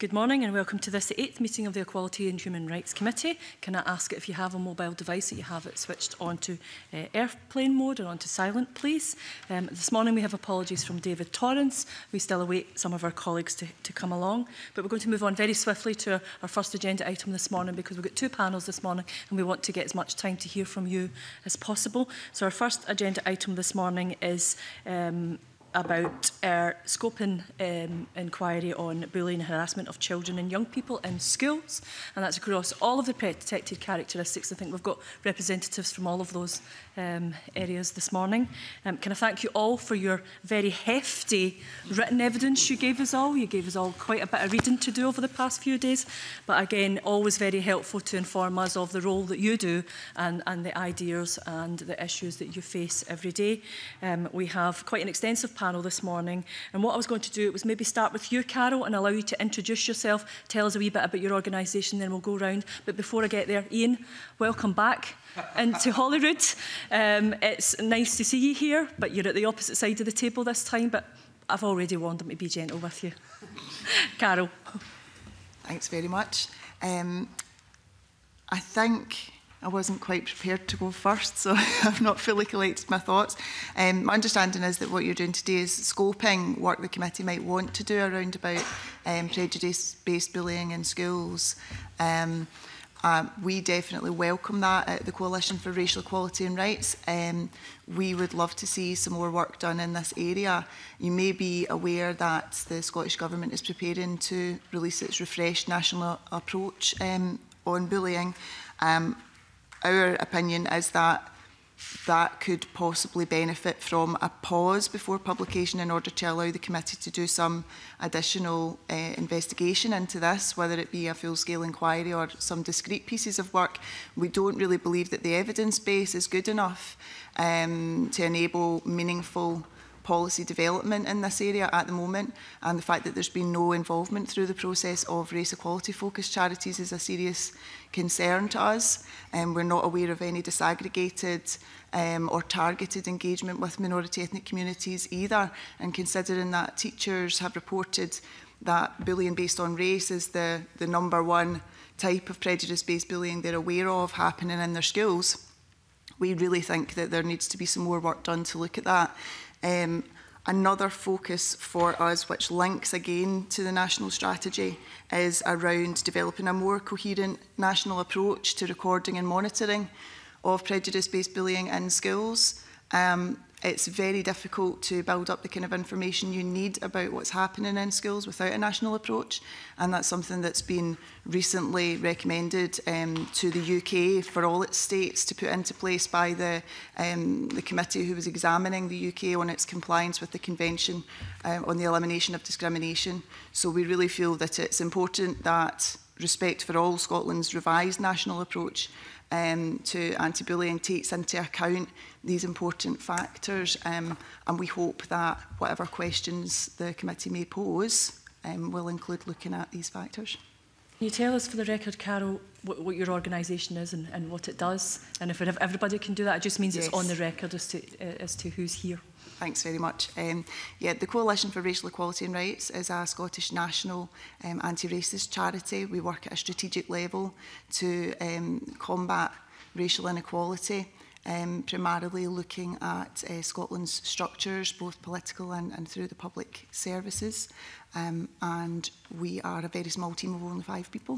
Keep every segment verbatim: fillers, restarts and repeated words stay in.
Good morning and welcome to this eighth meeting of the Equality and Human Rights Committee. Can I ask if you have a mobile device that you have it switched onto uh, airplane mode or onto silent, please? Um, this morning we have apologies from David Torrance. We still await some of our colleagues to, to come along, but we're going to move on very swiftly to our, our first agenda item this morning because we've got two panels this morning and we want to get as much time to hear from you as possible. So our first agenda item this morning is um, about our scoping um, inquiry on bullying and harassment of children and young people in schools, and that's across all of the protected characteristics. I think we've got representatives from all of those um, areas this morning. Um, can I thank you all for your very hefty written evidence you gave us all. You gave us all quite a bit of reading to do over the past few days, but again, always very helpful to inform us of the role that you do and, and the ideas and the issues that you face every day. Um, we have quite an extensive panel this morning, and what I was going to do was maybe start with you, Carol, and allow you to introduce yourself, tell us a wee bit about your organisation, then we'll go round. But before I get there, Ian, welcome back into Holyrood. Um, it's nice to see you here, but you're at the opposite side of the table this time, but I've already warned them to be gentle with you. Carol. Thanks very much. Um, I think I wasn't quite prepared to go first, so I've not fully collected my thoughts. Um, my understanding is that what you're doing today is scoping work the committee might want to do around about um, prejudice-based bullying in schools. Um, uh, we definitely welcome that at the Coalition for Racial Equality and Rights. Um, we would love to see some more work done in this area. You may be aware that the Scottish Government is preparing to release its refreshed national approach um, on bullying. Um, Our opinion is that that could possibly benefit from a pause before publication in order to allow the committee to do some additional uh, investigation into this, whether it be a full-scale inquiry or some discrete pieces of work. We don't really believe that the evidence base is good enough um, to enable meaningful policy development in this area at the moment, and the fact that there's been no involvement through the process of race equality focused charities is a serious concern to us. Um, we're not aware of any disaggregated um, or targeted engagement with minority ethnic communities either, and considering that teachers have reported that bullying based on race is the, the number one type of prejudice-based bullying they're aware of happening in their schools, we really think that there needs to be some more work done to look at that. Um, another focus for us, which links again to the national strategy, is around developing a more coherent national approach to recording and monitoring of prejudice-based bullying in schools. Um, it's very difficult to build up the kind of information you need about what's happening in schools without a national approach, and that's something that's been recently recommended um, to the U K for all its states to put into place by the, um, the committee who was examining the U K on its compliance with the Convention um, on the Elimination of Discrimination. So we really feel that it's important that Respect for All, Scotland's revised national approach Um, to anti-bullying takes into account these important factors, um, and we hope that whatever questions the committee may pose um, will include looking at these factors. Can you tell us for the record, Carol, what, what your organisation is and, and what it does? And if everybody can do that, it just means yes. It's on the record as to, uh, as to who's here. Thanks very much. Um, yeah, the Coalition for Racial Equality and Rights is a Scottish national um, anti-racist charity. We work at a strategic level to um, combat racial inequality, um, primarily looking at uh, Scotland's structures, both political and, and through the public services. Um, and we are a very small team of only five people.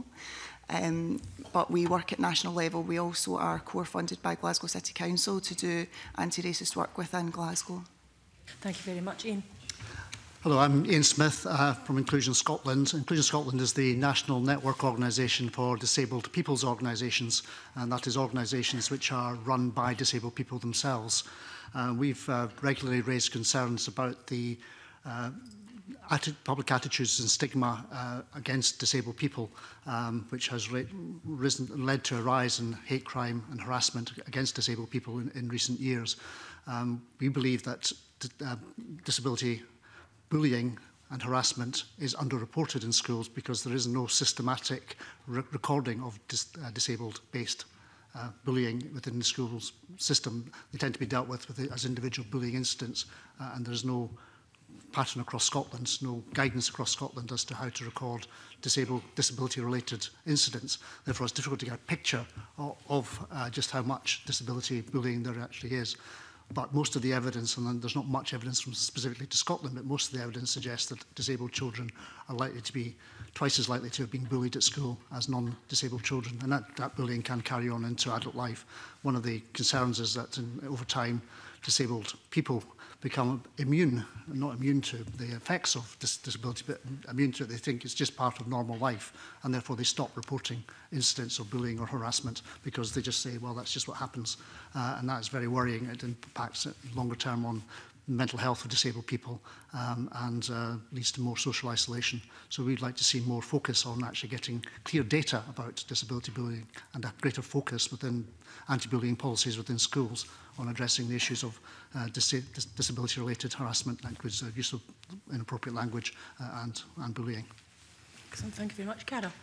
Um, but we work at national level. We also are core funded by Glasgow City Council to do anti-racist work within Glasgow. Thank you very much. Ian. Hello, I'm Ian Smith uh, from Inclusion Scotland. Inclusion Scotland is the national network organisation for disabled people's organisations, and that is organisations which are run by disabled people themselves. Uh, we've uh, regularly raised concerns about the uh, atti public attitudes and stigma uh, against disabled people, um, which has risen, led to a rise in hate crime and harassment against disabled people in, in recent years. Um, we believe that uh, disability bullying and harassment is underreported in schools because there is no systematic re recording of dis uh, disabled-based uh, bullying within the schools system. They tend to be dealt with, with it as individual bullying incidents, uh, and there's no pattern across Scotland, no guidance across Scotland as to how to record disabled, disability-related incidents. Therefore, it's difficult to get a picture of, of uh, just how much disability bullying there actually is. But most of the evidence, and there's not much evidence from specifically to Scotland, but most of the evidence suggests that disabled children are likely to be twice as likely to have been bullied at school as non-disabled children, and that, that bullying can carry on into adult life. One of the concerns is that in, over time, disabled people become immune, not immune to the effects of dis disability, but immune to it. They think it's just part of normal life, and therefore they stop reporting incidents of bullying or harassment because they just say, well, that's just what happens. Uh, and that is very worrying. It impacts longer term on mental health of disabled people um, and uh, leads to more social isolation. So we'd like to see more focus on actually getting clear data about disability bullying and a greater focus within anti-bullying policies within schools on addressing the issues of uh, dis dis disability-related harassment, that includes uh, use of inappropriate language uh, and, and bullying. Excellent. Thank you very much. Cara.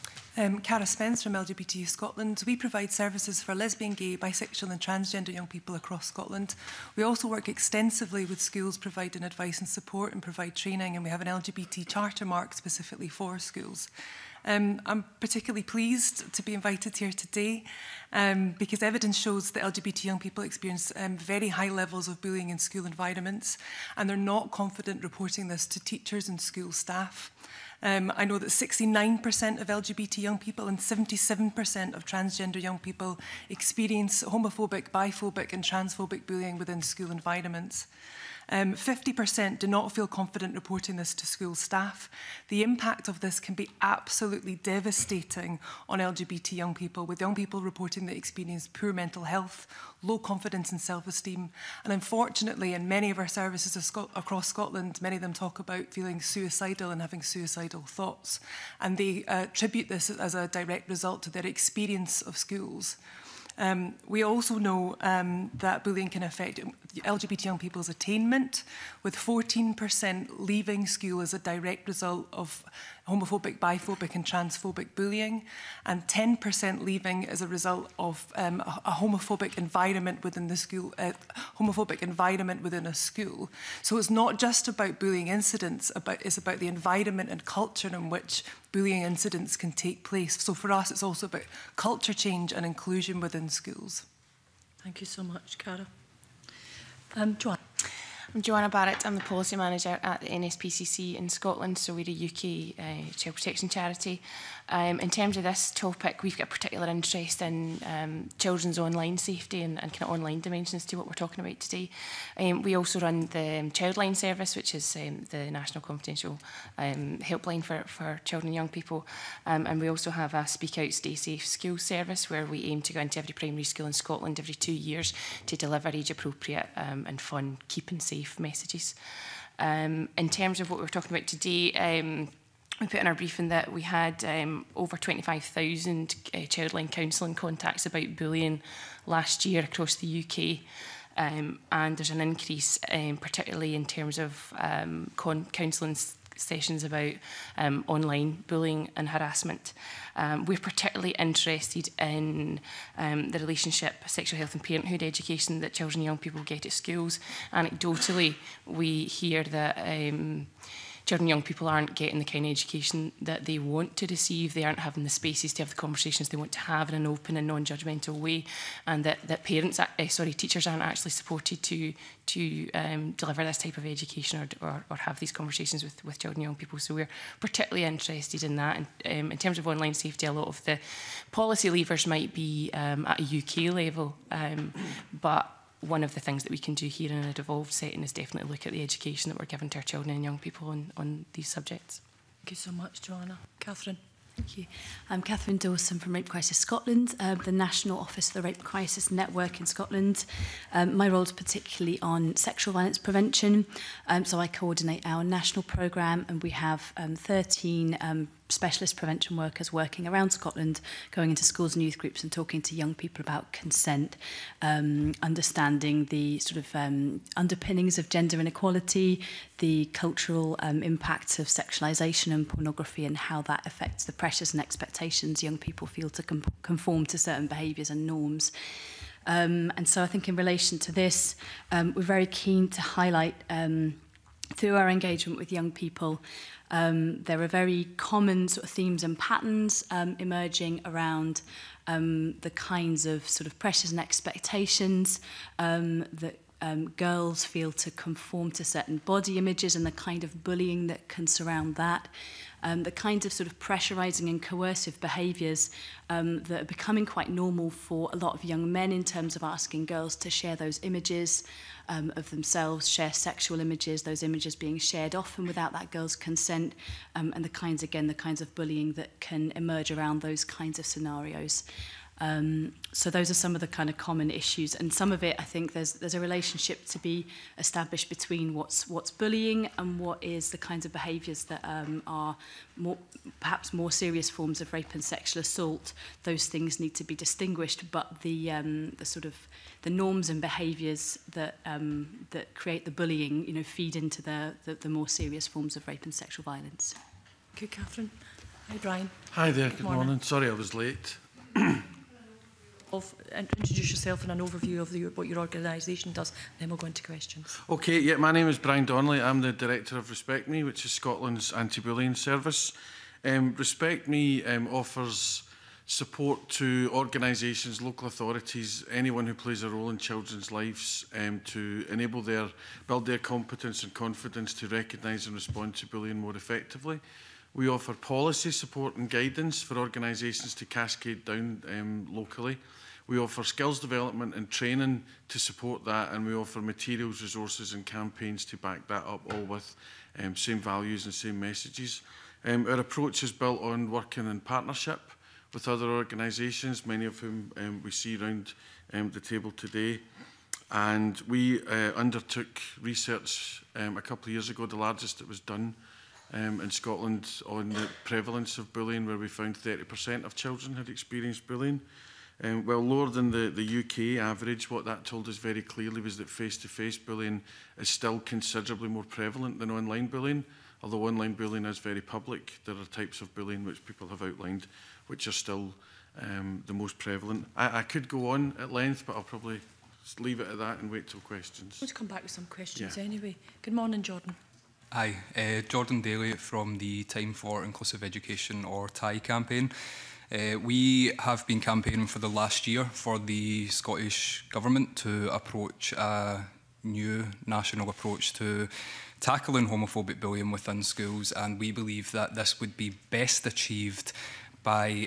Um, Cara Spence from L G B T Scotland. We provide services for lesbian, gay, bisexual and transgender young people across Scotland. We also work extensively with schools providing advice and support and provide training, and we have an L G B T charter mark specifically for schools. Um, I'm particularly pleased to be invited here today um, because evidence shows that L G B T young people experience um, very high levels of bullying in school environments, and they're not confident reporting this to teachers and school staff. Um, I know that sixty-nine percent of L G B T young people and seventy-seven percent of transgender young people experience homophobic, biphobic and transphobic bullying within school environments. Um, fifty percent do not feel confident reporting this to school staff. The impact of this can be absolutely devastating on L G B T young people, with young people reporting they experience poor mental health, low confidence and self-esteem. And unfortunately, in many of our services of Scot across Scotland, many of them talk about feeling suicidal and having suicidal thoughts. And they uh, attribute this as a direct result to their experience of schools. Um, we also know um, that bullying can affect L G B T young people's attainment, with fourteen percent leaving school as a direct result of homophobic, biphobic and transphobic bullying, and ten percent leaving as a result of um, a, a homophobic environment within the school, uh, homophobic environment within a school. So it's not just about bullying incidents, about, it's about the environment and culture in which bullying incidents can take place. So for us, it's also about culture change and inclusion within schools. Thank you so much, Cara. Um, Joanne. I'm Joanna Barrett. I'm the Policy Manager at the N S P C C in Scotland, so we're a U K uh, child protection charity. Um, in terms of this topic, we've got a particular interest in um, children's online safety and, and kind of online dimensions to what we're talking about today. Um, we also run the um, Childline service, which is um, the national confidential um, helpline for, for children and young people. Um, and we also have a Speak Out, Stay Safe school service, where we aim to go into every primary school in Scotland every two years to deliver age-appropriate um, and fun, keeping safe messages. Um, in terms of what we're talking about today, um, we put in our briefing that we had um, over twenty-five thousand uh, childline counselling contacts about bullying last year across the U K. Um, and there's an increase, um, particularly in terms of um, counselling sessions about um, online bullying and harassment. Um, we're particularly interested in um, the relationship, sexual health and parenthood education that children and young people get at schools. Anecdotally, we hear that um, children and young people aren't getting the kind of education that they want to receive. They aren't having the spaces to have the conversations they want to have in an open and non-judgmental way, and that, that parents, uh, sorry, teachers aren't actually supported to to um, deliver this type of education or, or, or have these conversations with, with children and young people. So we're particularly interested in that. And um, in terms of online safety, a lot of the policy levers might be um, at a U K level, um, but one of the things that we can do here in a devolved setting is definitely look at the education that we're giving to our children and young people on, on these subjects. Thank you so much, Joanna. Catherine. Thank you. I'm Catherine Dawson from Rape Crisis Scotland, uh, the National Office of the Rape Crisis Network in Scotland. Um, my role is particularly on sexual violence prevention, um, so I coordinate our national programme, and we have um, thirteen um, specialist prevention workers working around Scotland, going into schools and youth groups and talking to young people about consent, um, understanding the sort of um, underpinnings of gender inequality, the cultural um, impacts of sexualisation and pornography, and how that affects the pressures and expectations young people feel to com conform to certain behaviours and norms. Um, and so I think in relation to this, um, we're very keen to highlight um, through our engagement with young people, um, there are very common sort of themes and patterns um, emerging around um, the kinds of sort of pressures and expectations um, that um, girls feel to conform to certain body images and the kind of bullying that can surround that. Um, the kinds of sort of pressurizing and coercive behaviours um, that are becoming quite normal for a lot of young men in terms of asking girls to share those images um, of themselves, share sexual images, those images being shared often without that girl's consent, um, and the kinds, again, the kinds of bullying that can emerge around those kinds of scenarios. Um, so those are some of the kind of common issues, and some of it, I think, there's there's a relationship to be established between what's what's bullying and what is the kinds of behaviours that um, are more, perhaps more serious forms of rape and sexual assault. Those things need to be distinguished, but the um, the sort of the norms and behaviours that um, that create the bullying, you know, feed into the, the the more serious forms of rape and sexual violence. Okay, Catherine. Hi, Brian. Hi there. Good, good morning. morning. Sorry, I was late. Of, introduce yourself and an overview of the, what your organisation does, then we'll go into questions. Okay, yeah, my name is Brian Donnelly. I'm the Director of Respect Me, which is Scotland's anti-bullying service. Um, Respect Me um, offers support to organisations, local authorities, anyone who plays a role in children's lives um, to enable their, build their competence and confidence to recognise and respond to bullying more effectively. We offer policy support and guidance for organisations to cascade down um, locally. We offer skills development and training to support that, and we offer materials, resources and campaigns to back that up, all with um, same values and same messages. Um, our approach is built on working in partnership with other organisations, many of whom um, we see around um, the table today. And we uh, undertook research um, a couple of years ago, the largest that was done um, in Scotland, on the prevalence of bullying, where we found thirty percent of children had experienced bullying. Um, well, lower than the, the U K average, what that told us very clearly was that face-to-face bullying is still considerably more prevalent than online bullying. Although online bullying is very public, there are types of bullying which people have outlined which are still um, the most prevalent. I, I could go on at length, but I'll probably just leave it at that and wait till questions. Let's come back with some questions yeah. anyway. Good morning, Jordan. Hi, uh, Jordan Daly from the Time for Inclusive Education, or T I E campaign. Uh, we have been campaigning for the last year for the Scottish Government to approach a new national approach to tackling homophobic bullying within schools, and we believe that this would be best achieved by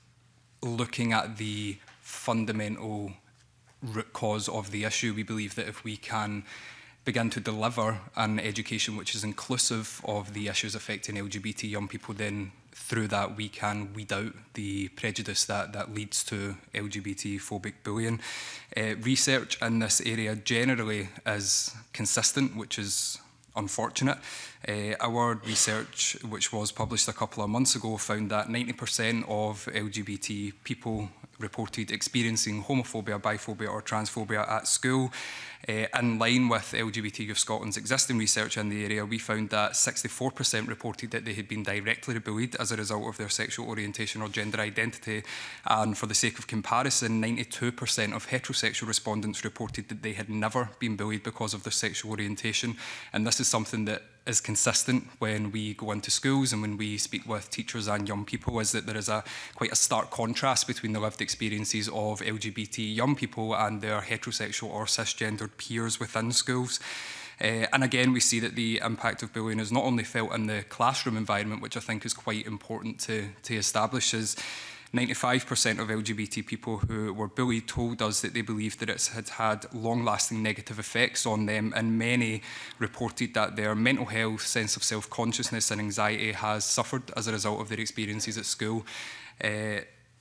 looking at the fundamental root cause of the issue. We believe that if we can begin to deliver an education which is inclusive of the issues affecting L G B T young people, then through that we can weed out the prejudice that, that leads to L G B T phobic bullying. Uh, research in this area generally is consistent, which is unfortunate. Uh, our research, which was published a couple of months ago, found that ninety percent of L G B T people reported experiencing homophobia, biphobia or transphobia at school. Uh, in line with L G B T Youth Scotland's existing research in the area, we found that sixty-four percent reported that they had been directly bullied as a result of their sexual orientation or gender identity. And for the sake of comparison, ninety-two percent of heterosexual respondents reported that they had never been bullied because of their sexual orientation. And this is something that is consistent when we go into schools and when we speak with teachers and young people, is that there is a quite a stark contrast between the lived experiences of L G B T young people and their heterosexual or cisgendered peers within schools. Uh, and again, we see that the impact of bullying is not only felt in the classroom environment, which I think is quite important to, to establish, is ninety-five percent of L G B T people who were bullied told us that they believed that it had had long-lasting negative effects on them, and many reported that their mental health, sense of self-consciousness and anxiety has suffered as a result of their experiences at school. Uh,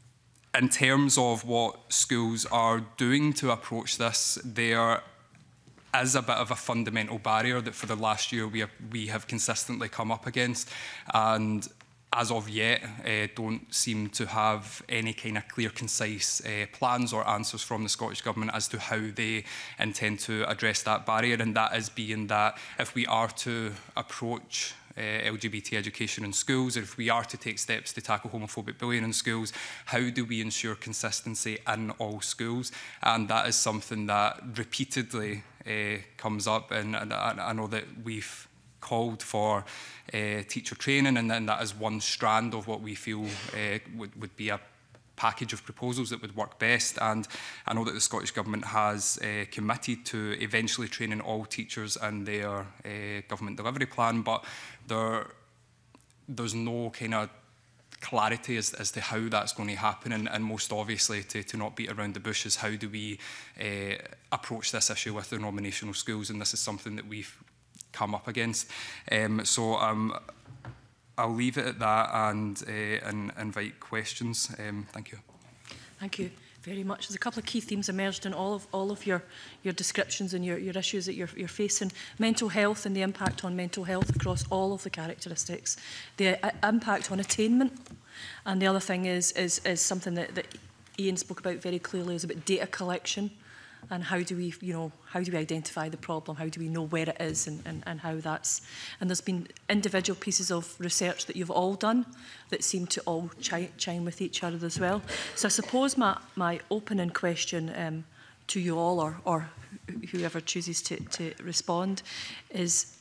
in terms of what schools are doing to approach this, there is a bit of a fundamental barrier that for the last year we have, we have consistently come up against, and as of yet, uh, don't seem to have any kind of clear, concise uh, plans or answers from the Scottish Government as to how they intend to address that barrier. And that is being that if we are to approach uh, L G B T education in schools, or if we are to take steps to tackle homophobic bullying in schools, how do we ensure consistency in all schools? And that is something that repeatedly uh, comes up, and, and I know that we've called for uh, teacher training, and then that is one strand of what we feel uh, would, would be a package of proposals that would work best. And I know that the Scottish Government has uh, committed to eventually training all teachers in their uh, government delivery plan, but there, there's no kind of clarity as, as to how that's going to happen, and, and most obviously, to, to not beat around the bush, is how do we uh, approach this issue with the nominational schools, and this is something that we've come up against. Um, so um, I'll leave it at that and, uh, and invite questions. Um, thank you. Thank you very much. There's a couple of key themes emerged in all of all of your your descriptions and your, your issues that you're, you're facing. Mental health and the impact on mental health across all of the characteristics. The uh, impact on attainment. And the other thing is is, is something that, that Ian spoke about very clearly, is about data collection. And how do we, you know, how do we identify the problem? How do we know where it is, and, and, and how that's... And there's been individual pieces of research that you've all done that seem to all chi chime with each other as well. So I suppose my, my opening question um, to you all, or, or whoever chooses to, to respond, is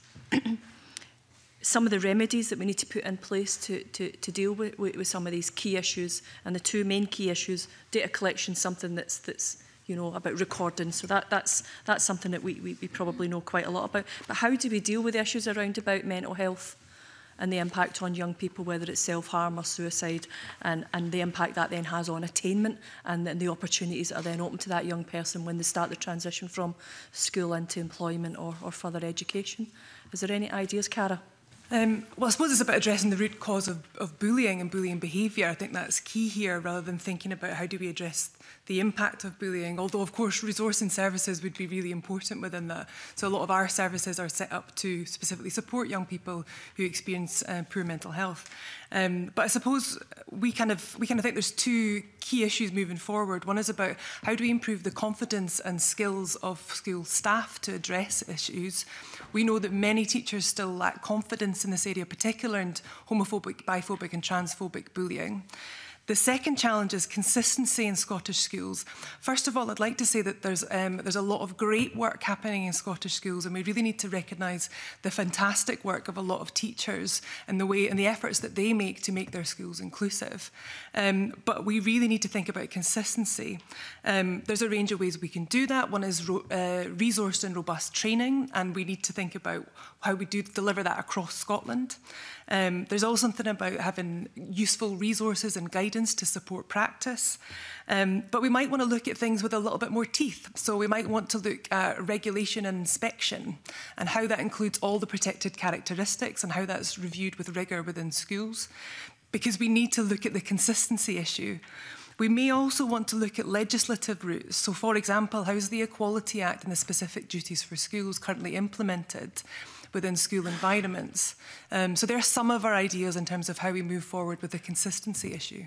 some of the remedies that we need to put in place to, to, to deal with, with, with some of these key issues. And the two main key issues, data collection, something that's... that's you know, about recording. So that, that's, that's something that we, we, we probably know quite a lot about. But how do we deal with the issues around about mental health and the impact on young people, whether it's self-harm or suicide, and, and the impact that then has on attainment, and then the opportunities that are then open to that young person when they start the transition from school into employment or, or further education? Is there any ideas, Cara? Um, well, I suppose it's about addressing the root cause of, of bullying and bullying behaviour. I think that's key here, rather than thinking about how do we address the impact of bullying, although of course resourcing services would be really important within that. So a lot of our services are set up to specifically support young people who experience uh, poor mental health. Um, but I suppose we kind of we kind of think there's two key issues moving forward. One is about how do we improve the confidence and skills of school staff to address issues. We know that many teachers still lack confidence in this area, particularly in homophobic, biphobic and transphobic bullying. The second challenge is consistency in Scottish schools. First of all, I'd like to say that there's, um, there's a lot of great work happening in Scottish schools, and we really need to recognise the fantastic work of a lot of teachers and the way and the efforts that they make to make their schools inclusive. Um, but we really need to think about consistency. Um, there's a range of ways we can do that. One is ro uh, resourced and robust training, and we need to think about how we do deliver that across Scotland. Um, there's also something about having useful resources and guidance to support practice. Um, but we might want to look at things with a little bit more teeth. So we might want to look at regulation and inspection, and how that includes all the protected characteristics and how that's reviewed with rigour within schools, because we need to look at the consistency issue. We may also want to look at legislative routes. So, for example, how is the Equality Act and the specific duties for schools currently implemented within school environments? Um, so there are some of our ideas in terms of how we move forward with the consistency issue.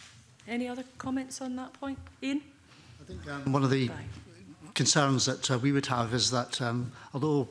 Any other comments on that point? Ian? I think um, one of the Bye. concerns that uh, we would have is that um, although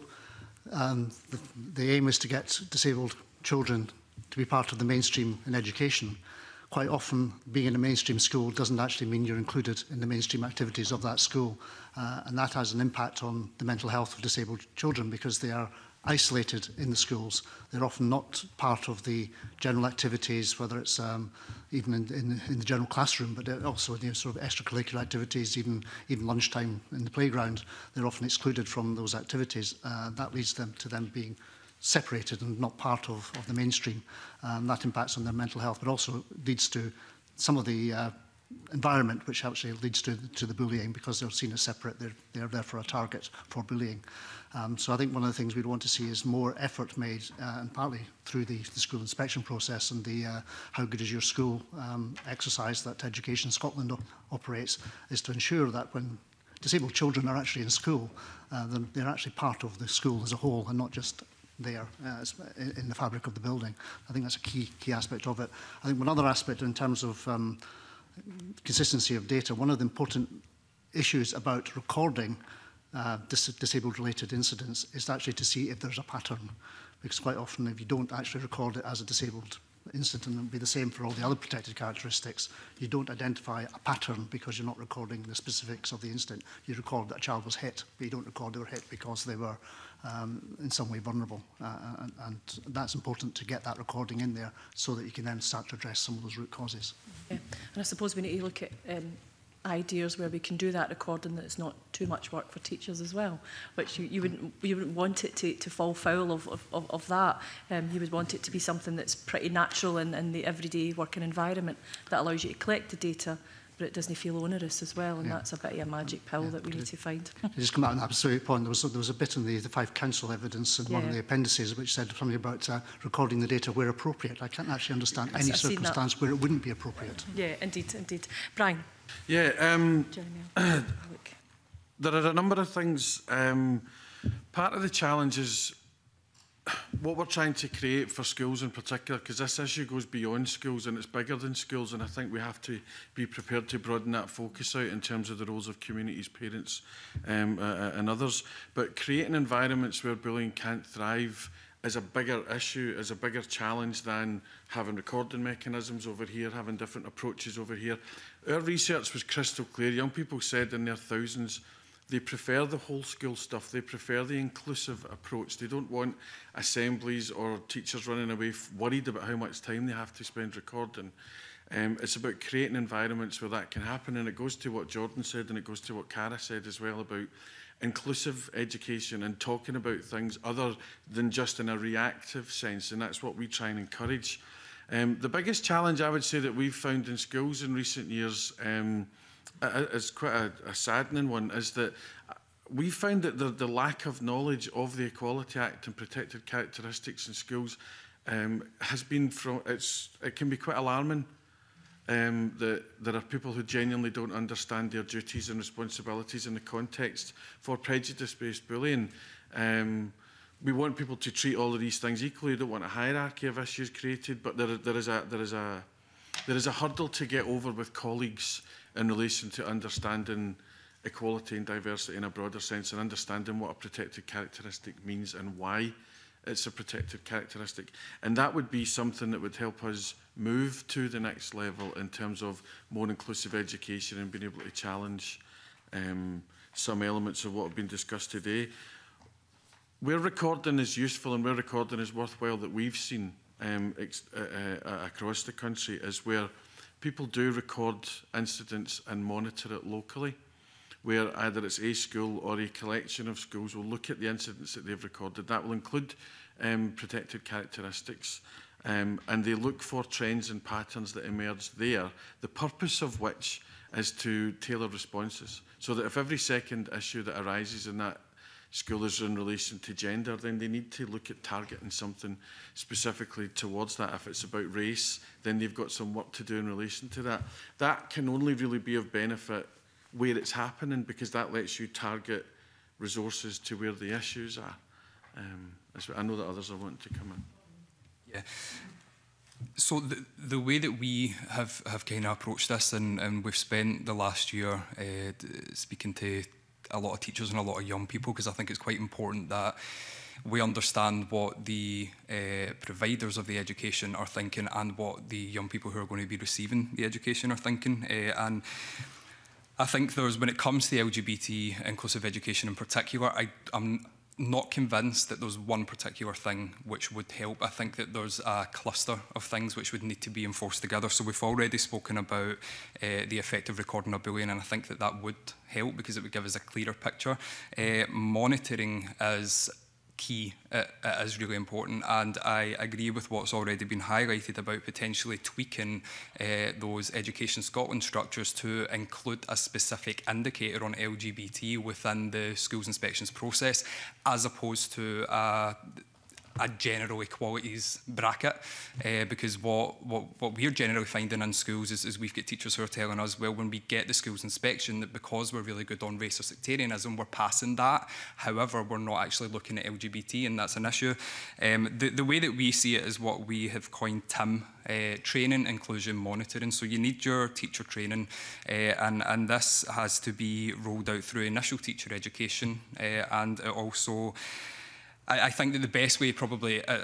um, the, the aim is to get disabled children to be part of the mainstream in education, quite often being in a mainstream school doesn't actually mean you're included in the mainstream activities of that school. Uh, and that has an impact on the mental health of disabled children, because they are isolated in the schools. They're often not part of the general activities, whether it's um, even in, in, in the general classroom, but also in the sort of extracurricular activities, even, even lunchtime in the playground. They're often excluded from those activities. Uh, that leads them to them being separated and not part of, of the mainstream. Um, that impacts on their mental health, but also leads to some of the uh, environment, which actually leads to, to the bullying, because they're seen as separate. They're, they're therefore a target for bullying. Um, so I think one of the things we'd want to see is more effort made, uh, and partly through the, the school inspection process and the uh, How Good Is Your School um, exercise that Education Scotland op operates, is to ensure that when disabled children are actually in school, uh, then they're actually part of the school as a whole, and not just there uh, in the fabric of the building. I think that's a key, key aspect of it. I think one other aspect in terms of um, consistency of data, one of the important issues about recording uh, dis disabled related incidents is actually to see if there's a pattern, because quite often if you don't actually record it as a disabled incident would be the same for all the other protected characteristics. You don't identify a pattern because you're not recording the specifics of the incident. You record that a child was hit, but you don't record they were hit because they were um, in some way vulnerable. Uh, and, and that's important to get that recording in there so that you can then start to address some of those root causes. Yeah. And I suppose we need to look at um, ideas where we can do that recording that it's not too much work for teachers as well, which you, you wouldn't you wouldn't want it to, to fall foul of, of, of that. Um, you would want it to be something that's pretty natural in, in the everyday working environment that allows you to collect the data, but it doesn't feel onerous as well, and yeah. that's a bit of a magic pill yeah, that we need to find. Just come out on that absolute point. There was, there was a bit in the, the five council evidence and yeah. one of the appendices which said something about uh, recording the data where appropriate. I can't actually understand any I've circumstance where it wouldn't be appropriate. Yeah, indeed, indeed. Brian? Yeah, um, there are a number of things. Um, part of the challenge is what we're trying to create for schools in particular, because this issue goes beyond schools and it's bigger than schools, and I think we have to be prepared to broaden that focus out in terms of the roles of communities, parents um, uh, and others. But creating environments where bullying can't thrive is a bigger issue, is a bigger challenge than having recording mechanisms over here, having different approaches over here. Our research was crystal clear. Young people said in their thousands they prefer the whole school stuff. They prefer the inclusive approach. They don't want assemblies or teachers running away worried about how much time they have to spend recording. Um, it's about creating environments where that can happen, and it goes to what Jordan said and it goes to what Cara said as well about inclusive education and talking about things other than just in a reactive sense, and that's what we try and encourage. Um, the biggest challenge I would say that we've found in schools in recent years um, is quite a, a saddening one, is that we found that the, the lack of knowledge of the Equality Act and protected characteristics in schools um, has been from, it's, it can be quite alarming. Um, that there are people who genuinely don't understand their duties and responsibilities in the context for prejudice-based bullying. Um, we want people to treat all of these things equally. We don't want a hierarchy of issues created, but there, there is a there is a there is a hurdle to get over with colleagues in relation to understanding equality and diversity in a broader sense, and understanding what a protected characteristic means and why it's a protected characteristic. And that would be something that would help us move to the next level in terms of more inclusive education and being able to challenge um, some elements of what have been discussed today. Where recording is useful and where recording is worthwhile that we've seen um, ex uh, uh, across the country is where people do record incidents and monitor it locally, where either it's a school or a collection of schools will look at the incidents that they've recorded. That will include um, protected characteristics, um, and they look for trends and patterns that emerge there, the purpose of which is to tailor responses, so that if every second issue that arises in that school is in relation to gender, then they need to look at targeting something specifically towards that. If it's about race, then they've got some work to do in relation to that. That can only really be of benefit where it's happening, because that lets you target resources to where the issues are. Um, I know that others are wanting to come in. Yeah. So the, the way that we have, have kind of approached this, and, and we've spent the last year uh, speaking to a lot of teachers and a lot of young people, because I think it's quite important that we understand what the uh, providers of the education are thinking and what the young people who are going to be receiving the education are thinking. Uh, and I think there's, when it comes to L G B T inclusive education in particular, I, I'm not convinced that there's one particular thing which would help. I think that there's a cluster of things which would need to be enforced together. So we've already spoken about uh, the effective recording of bullying, and I think that that would help because it would give us a clearer picture. Uh, monitoring is key, it, it is really important, and I agree with what's already been highlighted about potentially tweaking uh, those Education Scotland structures to include a specific indicator on L G B T within the schools inspections process, as opposed to uh, a general equalities bracket, uh, because what, what, what we're generally finding in schools is, is we've got teachers who are telling us, well, when we get the schools inspection, that because we're really good on race or sectarianism, we're passing that. However, we're not actually looking at L G B T, and that's an issue. Um, the, the way that we see it is what we have coined T I M, uh, training, inclusion, monitoring. So you need your teacher training, uh, and, and this has to be rolled out through initial teacher education, uh, and it also I, I think that the best way probably uh,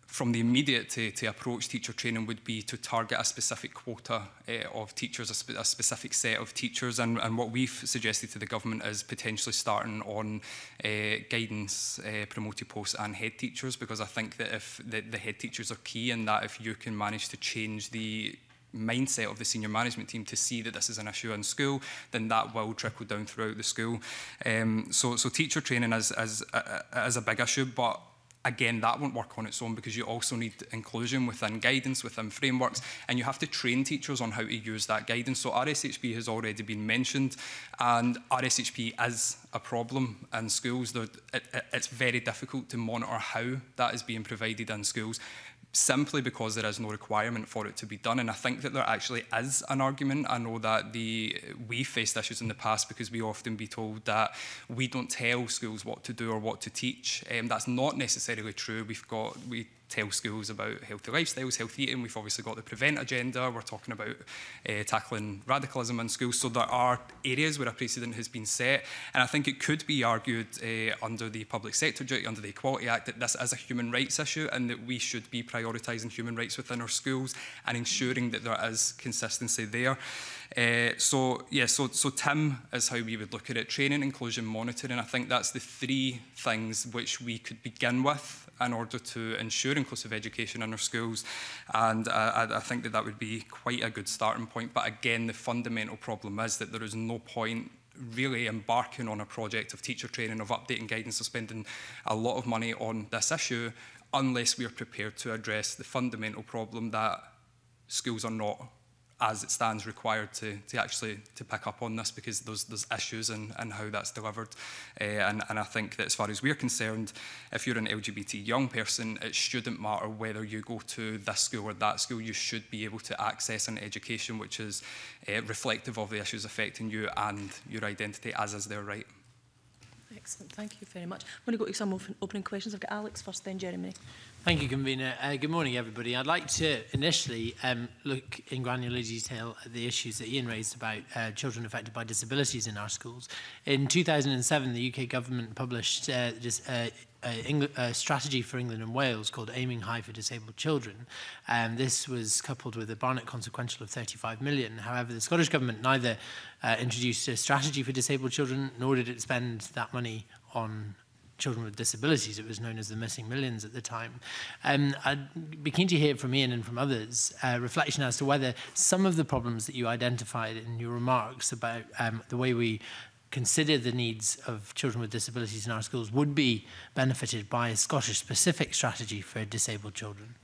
from the immediate to, to approach teacher training would be to target a specific quota uh, of teachers, a, spe a specific set of teachers. And, and what we've suggested to the government is potentially starting on uh, guidance, uh, promoted posts and head teachers, because I think that if the, the head teachers are key in that, if you can manage to change the mindset of the senior management team to see that this is an issue in school, then that will trickle down throughout the school. Um, so, so teacher training is, is, is a big issue, but again, that won't work on its own, because you also need inclusion within guidance, within frameworks, and you have to train teachers on how to use that guidance. So R S H P has already been mentioned, and R S H P is a problem in schools. It, it, it's very difficult to monitor how that is being provided in schools, simply because there is no requirement for it to be done. And I think that there actually is an argument. I know that the we've faced issues in the past because we often be told that we don't tell schools what to do or what to teach. Um, that's not necessarily true. We've got we tell schools about healthy lifestyles, healthy eating. We've obviously got the prevent agenda. We're talking about uh, tackling radicalism in schools. So there are areas where a precedent has been set. And I think it could be argued uh, under the Public Sector Duty, under the Equality Act, that this is a human rights issue and that we should be prioritising human rights within our schools and ensuring that there is consistency there. Uh, so, yeah, so, so T I M is how we would look at it. Training, inclusion, monitoring. I think that's the three things which we could begin with in order to ensure inclusive education in our schools. And uh, I, I think that that would be quite a good starting point. But again, the fundamental problem is that there is no point really embarking on a project of teacher training, of updating guidance, of spending a lot of money on this issue, unless we are prepared to address the fundamental problem that schools are not, as it stands, required to, to actually to pick up on this, because there's, there's issues in, in how that's delivered. Uh, and, and I think that as far as we're concerned, if you're an L G B T young person, it shouldn't matter whether you go to this school or that school. You should be able to access an education which is uh, reflective of the issues affecting you and your identity, as is their right. Excellent, thank you very much. I'm going to go to some open, opening questions. I've got Alex first, then Jeremy. Thank you, Convener. Uh, good morning, everybody. I'd like to initially um, look in granular detail at the issues that Ian raised about uh, children affected by disabilities in our schools. In two thousand seven, the U K government published uh, this, uh, a, a strategy for England and Wales called Aiming High for Disabled Children. Um, this was coupled with a Barnett consequential of thirty-five million. However, the Scottish Government neither uh, introduced a strategy for disabled children, nor did it spend that money on children with disabilities. It was known as the missing millions at the time. Um, I'd be keen to hear from Ian and from others uh, reflection as to whether some of the problems that you identified in your remarks about um, the way we consider the needs of children with disabilities in our schools would be benefited by a Scottish-specific strategy for disabled children.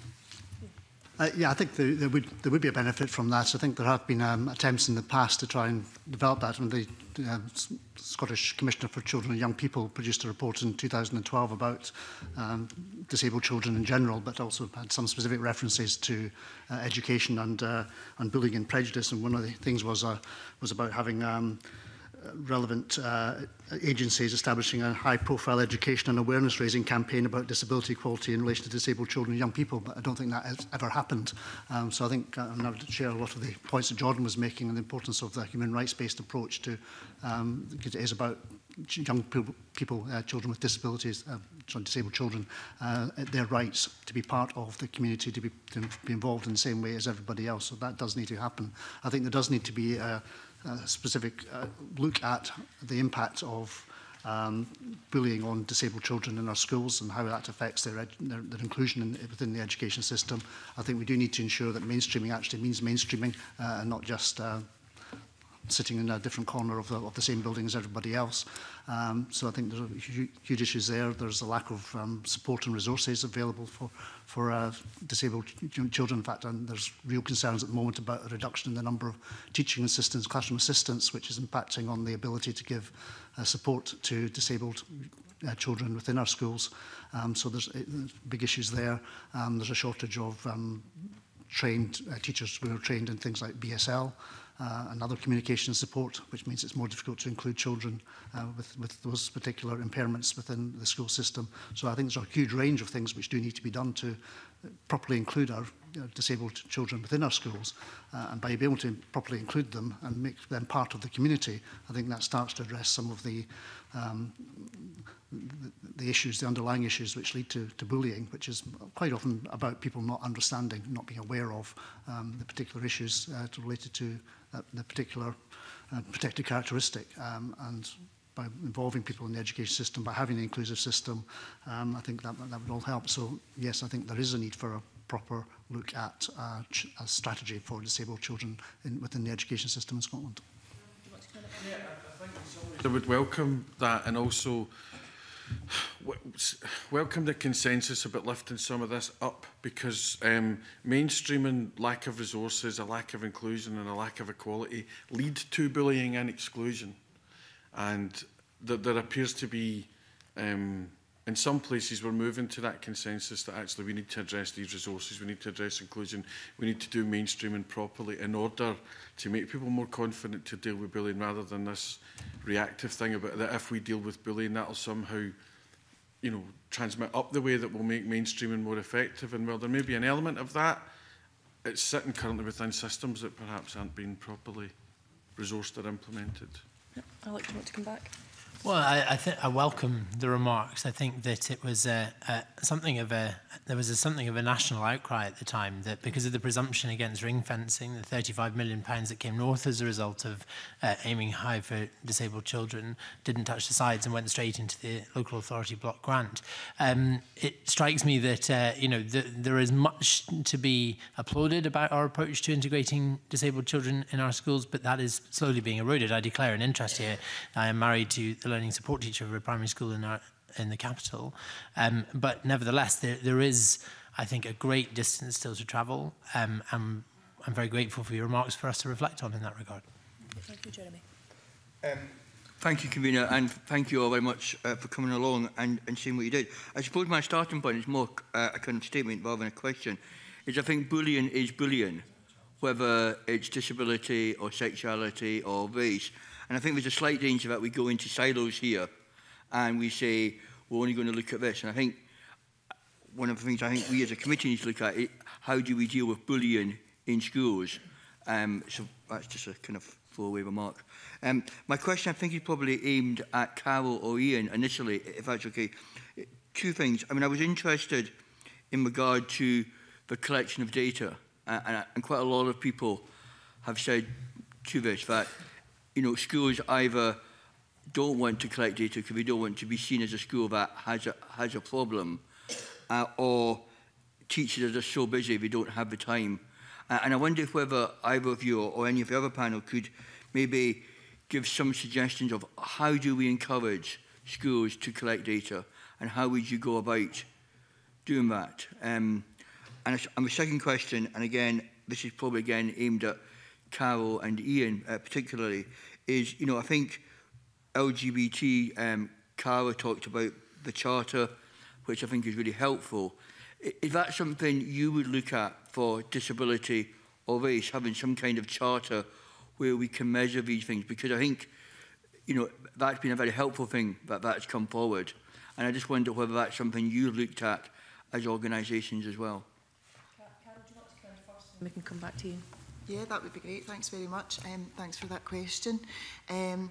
Uh, yeah, I think there, there, would, there would be a benefit from that. I think there have been um, attempts in the past to try and develop that. And the uh, Scottish Commissioner for Children and Young People produced a report in two thousand twelve about um, disabled children in general, but also had some specific references to uh, education and, uh, and bullying and prejudice. And one of the things was, uh, was about having um, relevant uh, agencies establishing a high-profile education and awareness-raising campaign about disability equality in relation to disabled children and young people, but I don't think that has ever happened. Um, so I think uh, I would share a lot of the points that Jordan was making and the importance of the human rights-based approach to, um, because it is about young people, people uh, children with disabilities, uh, sorry, disabled children, uh, their rights to be part of the community, to be, to be involved in the same way as everybody else. So that does need to happen. I think there does need to be a, a specific uh, look at the impact of um, bullying on disabled children in our schools and how that affects their, their, their inclusion in, within the education system. I think we do need to ensure that mainstreaming actually means mainstreaming uh, and not just uh, sitting in a different corner of the, of the same building as everybody else. Um, so I think there's a huge, huge issues there. There's a lack of um, support and resources available for, for uh, disabled children. In fact, and there's real concerns at the moment about a reduction in the number of teaching assistants, classroom assistants, which is impacting on the ability to give uh, support to disabled uh, children within our schools. Um, so there's, uh, there's big issues there. Um, there's a shortage of um, trained uh, teachers who are trained in things like B S L, Uh, and other communication support, which means it's more difficult to include children uh, with, with those particular impairments within the school system. So I think there's a huge range of things which do need to be done to properly include our you know, disabled children within our schools, uh, and by being able to properly include them and make them part of the community, I think that starts to address some of the um, the, the issues, the underlying issues which lead to, to bullying, which is quite often about people not understanding, not being aware of um, the particular issues uh, related to that, the particular uh, protected characteristic. Um, and by involving people in the education system, by having an inclusive system, um, I think that, that would all help. So yes, I think there is a need for a proper look at uh, ch a strategy for disabled children in, within the education system in Scotland. Yeah, I think I would welcome that, and also welcome the consensus about lifting some of this up, because um, mainstreaming, lack of resources, a lack of inclusion and a lack of equality lead to bullying and exclusion. And th there appears to be, um, in some places, we're moving to that consensus that actually we need to address these resources, we need to address inclusion, we need to do mainstreaming properly in order to make people more confident to deal with bullying, rather than this reactive thing about that if we deal with bullying, that'll somehow, you know, transmit up the way that will make mainstreaming more effective. And while there may be an element of that, it's sitting currently within systems that perhaps aren't being properly resourced or implemented. Yep. Alex, do you want to come back? Well, I, I think I welcome the remarks. I think that it was uh, uh, something of a there was a, something of a national outcry at the time that because of the presumption against ring fencing, the thirty-five million pounds that came north as a result of uh, aiming high for disabled children didn't touch the sides and went straight into the local authority block grant. Um, it strikes me that uh, you know the, there is much to be applauded about our approach to integrating disabled children in our schools, but that is slowly being eroded. I declare an interest here. I am married to the learning support teacher of a primary school in our in the capital, um, but nevertheless there, there is, I think, a great distance still to travel, um, and I'm very grateful for your remarks for us to reflect on in that regard. Thank you, Jeremy. Um, thank you, convener, and thank you all very much uh, for coming along and, and seeing what you did. I suppose my starting point is more uh, a kind of statement rather than a question, is I think bullying is bullying, whether it's disability or sexuality or race. And I think there's a slight danger that we go into silos here and we say, we're only going to look at this. And I think one of the things I think we as a committee need to look at is how do we deal with bullying in schools? Um, so that's just a kind of throwaway remark. Um, my question, I think, is probably aimed at Carol or Ian initially, if that's okay. Two things. I mean, I was interested in regard to the collection of data. Uh, and, and quite a lot of people have said to this that you know, schools either don't want to collect data because they don't want to be seen as a school that has a, has a problem, uh, or teachers are just so busy they don't have the time. Uh, and I wonder if whether either of you or any of the other panel could maybe give some suggestions of how do we encourage schools to collect data and how would you go about doing that? Um, and, a, and the second question, and again, this is probably again aimed at Carol and Ian uh, particularly, is, you know, I think L G B T, um, Carol talked about the Charter, which I think is really helpful. Is that something you would look at for disability or race, having some kind of charter where we can measure these things? Because I think, you know, that's been a very helpful thing that that's come forward. And I just wonder whether that's something you looked at as organisations as well. Carol, do you want to come first and we can come back to you? Yeah, that would be great. Thanks very much. Um, thanks for that question. Um,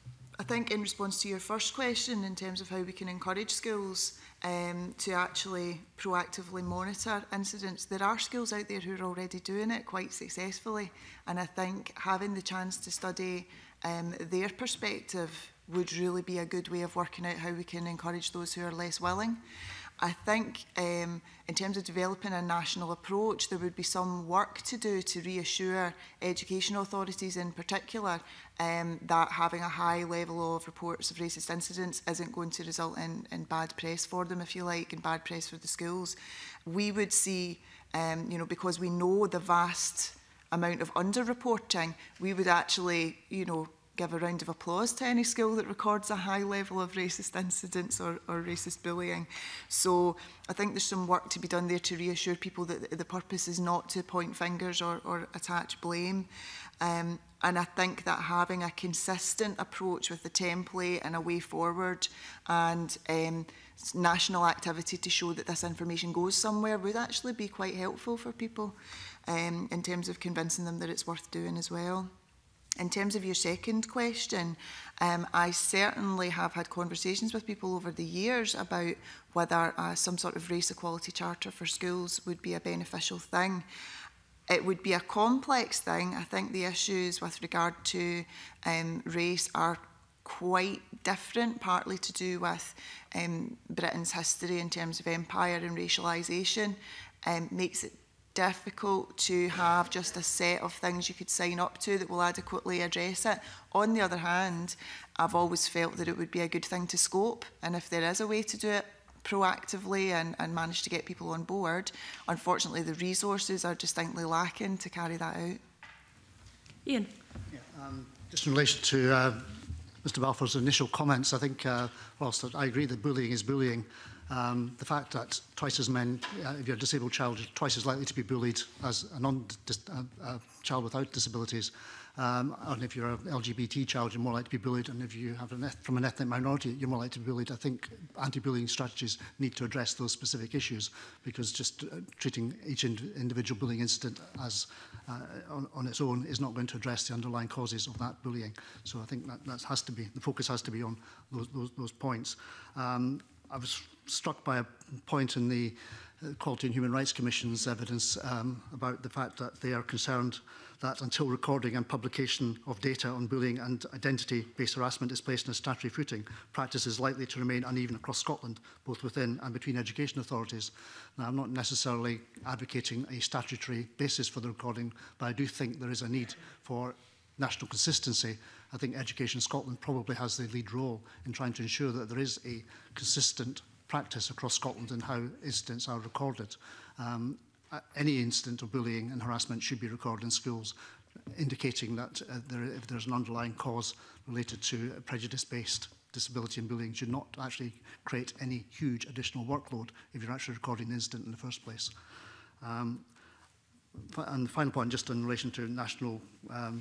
I think in response to your first question, in terms of how we can encourage schools um, to actually proactively monitor incidents, there are schools out there who are already doing it quite successfully. And I think having the chance to study um, their perspective would really be a good way of working out how we can encourage those who are less willing. I think um, in terms of developing a national approach, there would be some work to do to reassure education authorities in particular um, that having a high level of reports of racist incidents isn't going to result in, in bad press for them, if you like, and bad press for the schools. We would see, um, you know, because we know the vast amount of under-reporting, we would actually, you know, give a round of applause to any school that records a high level of racist incidents or, or racist bullying. So I think there's some work to be done there to reassure people that the purpose is not to point fingers or, or attach blame. Um, and I think that having a consistent approach with the template and a way forward and um, national activity to show that this information goes somewhere would actually be quite helpful for people um, in terms of convincing them that it's worth doing as well. In terms of your second question, um, I certainly have had conversations with people over the years about whether uh, some sort of race equality charter for schools would be a beneficial thing. It would be a complex thing. I think the issues with regard to um, race are quite different, partly to do with um, Britain's history in terms of empire and racialisation. Um, makes it difficult to have just a set of things you could sign up to that will adequately address it. On the other hand, I've always felt that it would be a good thing to scope, and if there is a way to do it proactively and, and manage to get people on board, unfortunately the resources are distinctly lacking to carry that out. Ian? Yeah, um, just in relation to uh, Mr Balfour's initial comments, I think uh, whilst I agree that bullying is bullying, Um, the fact that twice as many, uh, if you're a disabled child, you're twice as likely to be bullied as a, non a, a child without disabilities. Um, and if you're an L G B T child, you're more likely to be bullied. And if you have an from an ethnic minority, you're more likely to be bullied. I think anti-bullying strategies need to address those specific issues, because just uh, treating each ind individual bullying incident as uh, on, on its own is not going to address the underlying causes of that bullying. So I think that, that has to be, the focus has to be on those, those, those points. Um, I was struck by a point in the Equality and Human Rights Commission's evidence um, about the fact that they are concerned that until recording and publication of data on bullying and identity-based harassment is placed on a statutory footing, practice is likely to remain uneven across Scotland, both within and between education authorities. Now, I'm not necessarily advocating a statutory basis for the recording, but I do think there is a need for national consistency. I think Education Scotland probably has the lead role in trying to ensure that there is a consistent practice across Scotland in how incidents are recorded. Um, any incident of bullying and harassment should be recorded in schools, indicating that uh, there, if there's an underlying cause related to prejudice-based disability and bullying, should not actually create any huge additional workload if you're actually recording the incident in the first place. Um, and the final point, just in relation to national um,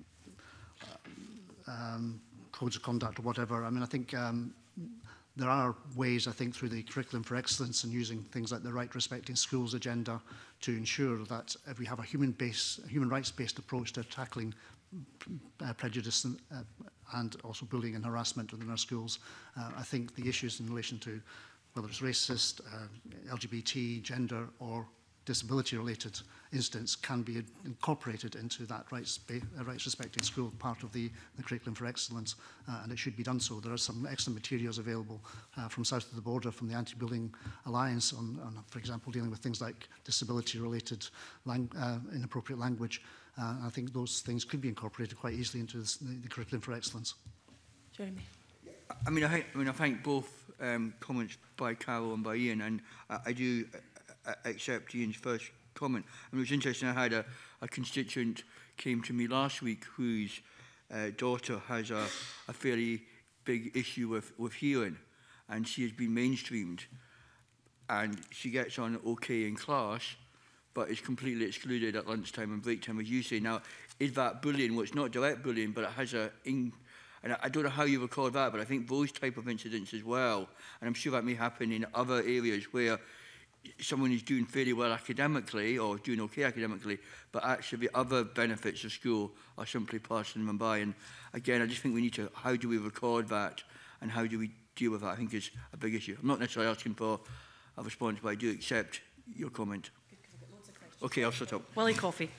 um, codes of conduct or whatever, I mean, I think um, there are ways, I think, through the Curriculum for Excellence and using things like the Right Respecting Schools agenda to ensure that if we have a human, base, human rights-based approach to tackling uh, prejudice and, uh, and also bullying and harassment within our schools, uh, I think the issues in relation to whether it's racist, uh, L G B T, gender or disability-related incidents can be incorporated into that rights, uh, rights respecting school part of the, the Curriculum for Excellence, uh, and it should be done so. There are some excellent materials available uh, from south of the border, from the Anti-Bullying Alliance, on, on, for example, dealing with things like disability-related lang uh, inappropriate language. Uh, I think those things could be incorporated quite easily into this, the, the Curriculum for Excellence. Jeremy. I mean, I, I mean, I thank both um, comments by Carol and by Ian, and I, I do uh, accept Ian's first comment. I mean, it was interesting. I had a, a constituent came to me last week whose uh, daughter has a, a fairly big issue with, with hearing, and she has been mainstreamed, and she gets on okay in class, but is completely excluded at lunchtime and break time, as you say. Now, is that bullying? Well, it's not direct bullying, but it has a... In, and I, I don't know how you record that, but I think those type of incidents as well, and I'm sure that may happen in other areas where someone is doing fairly well academically or doing okay academically, but actually the other benefits of school are simply passing them by. And again, I just think we need to, how do we record that and how do we deal with that, I think is a big issue. I'm not necessarily asking for a response, but I do accept your comment. Okay, I'll shut up. Willie Coffey.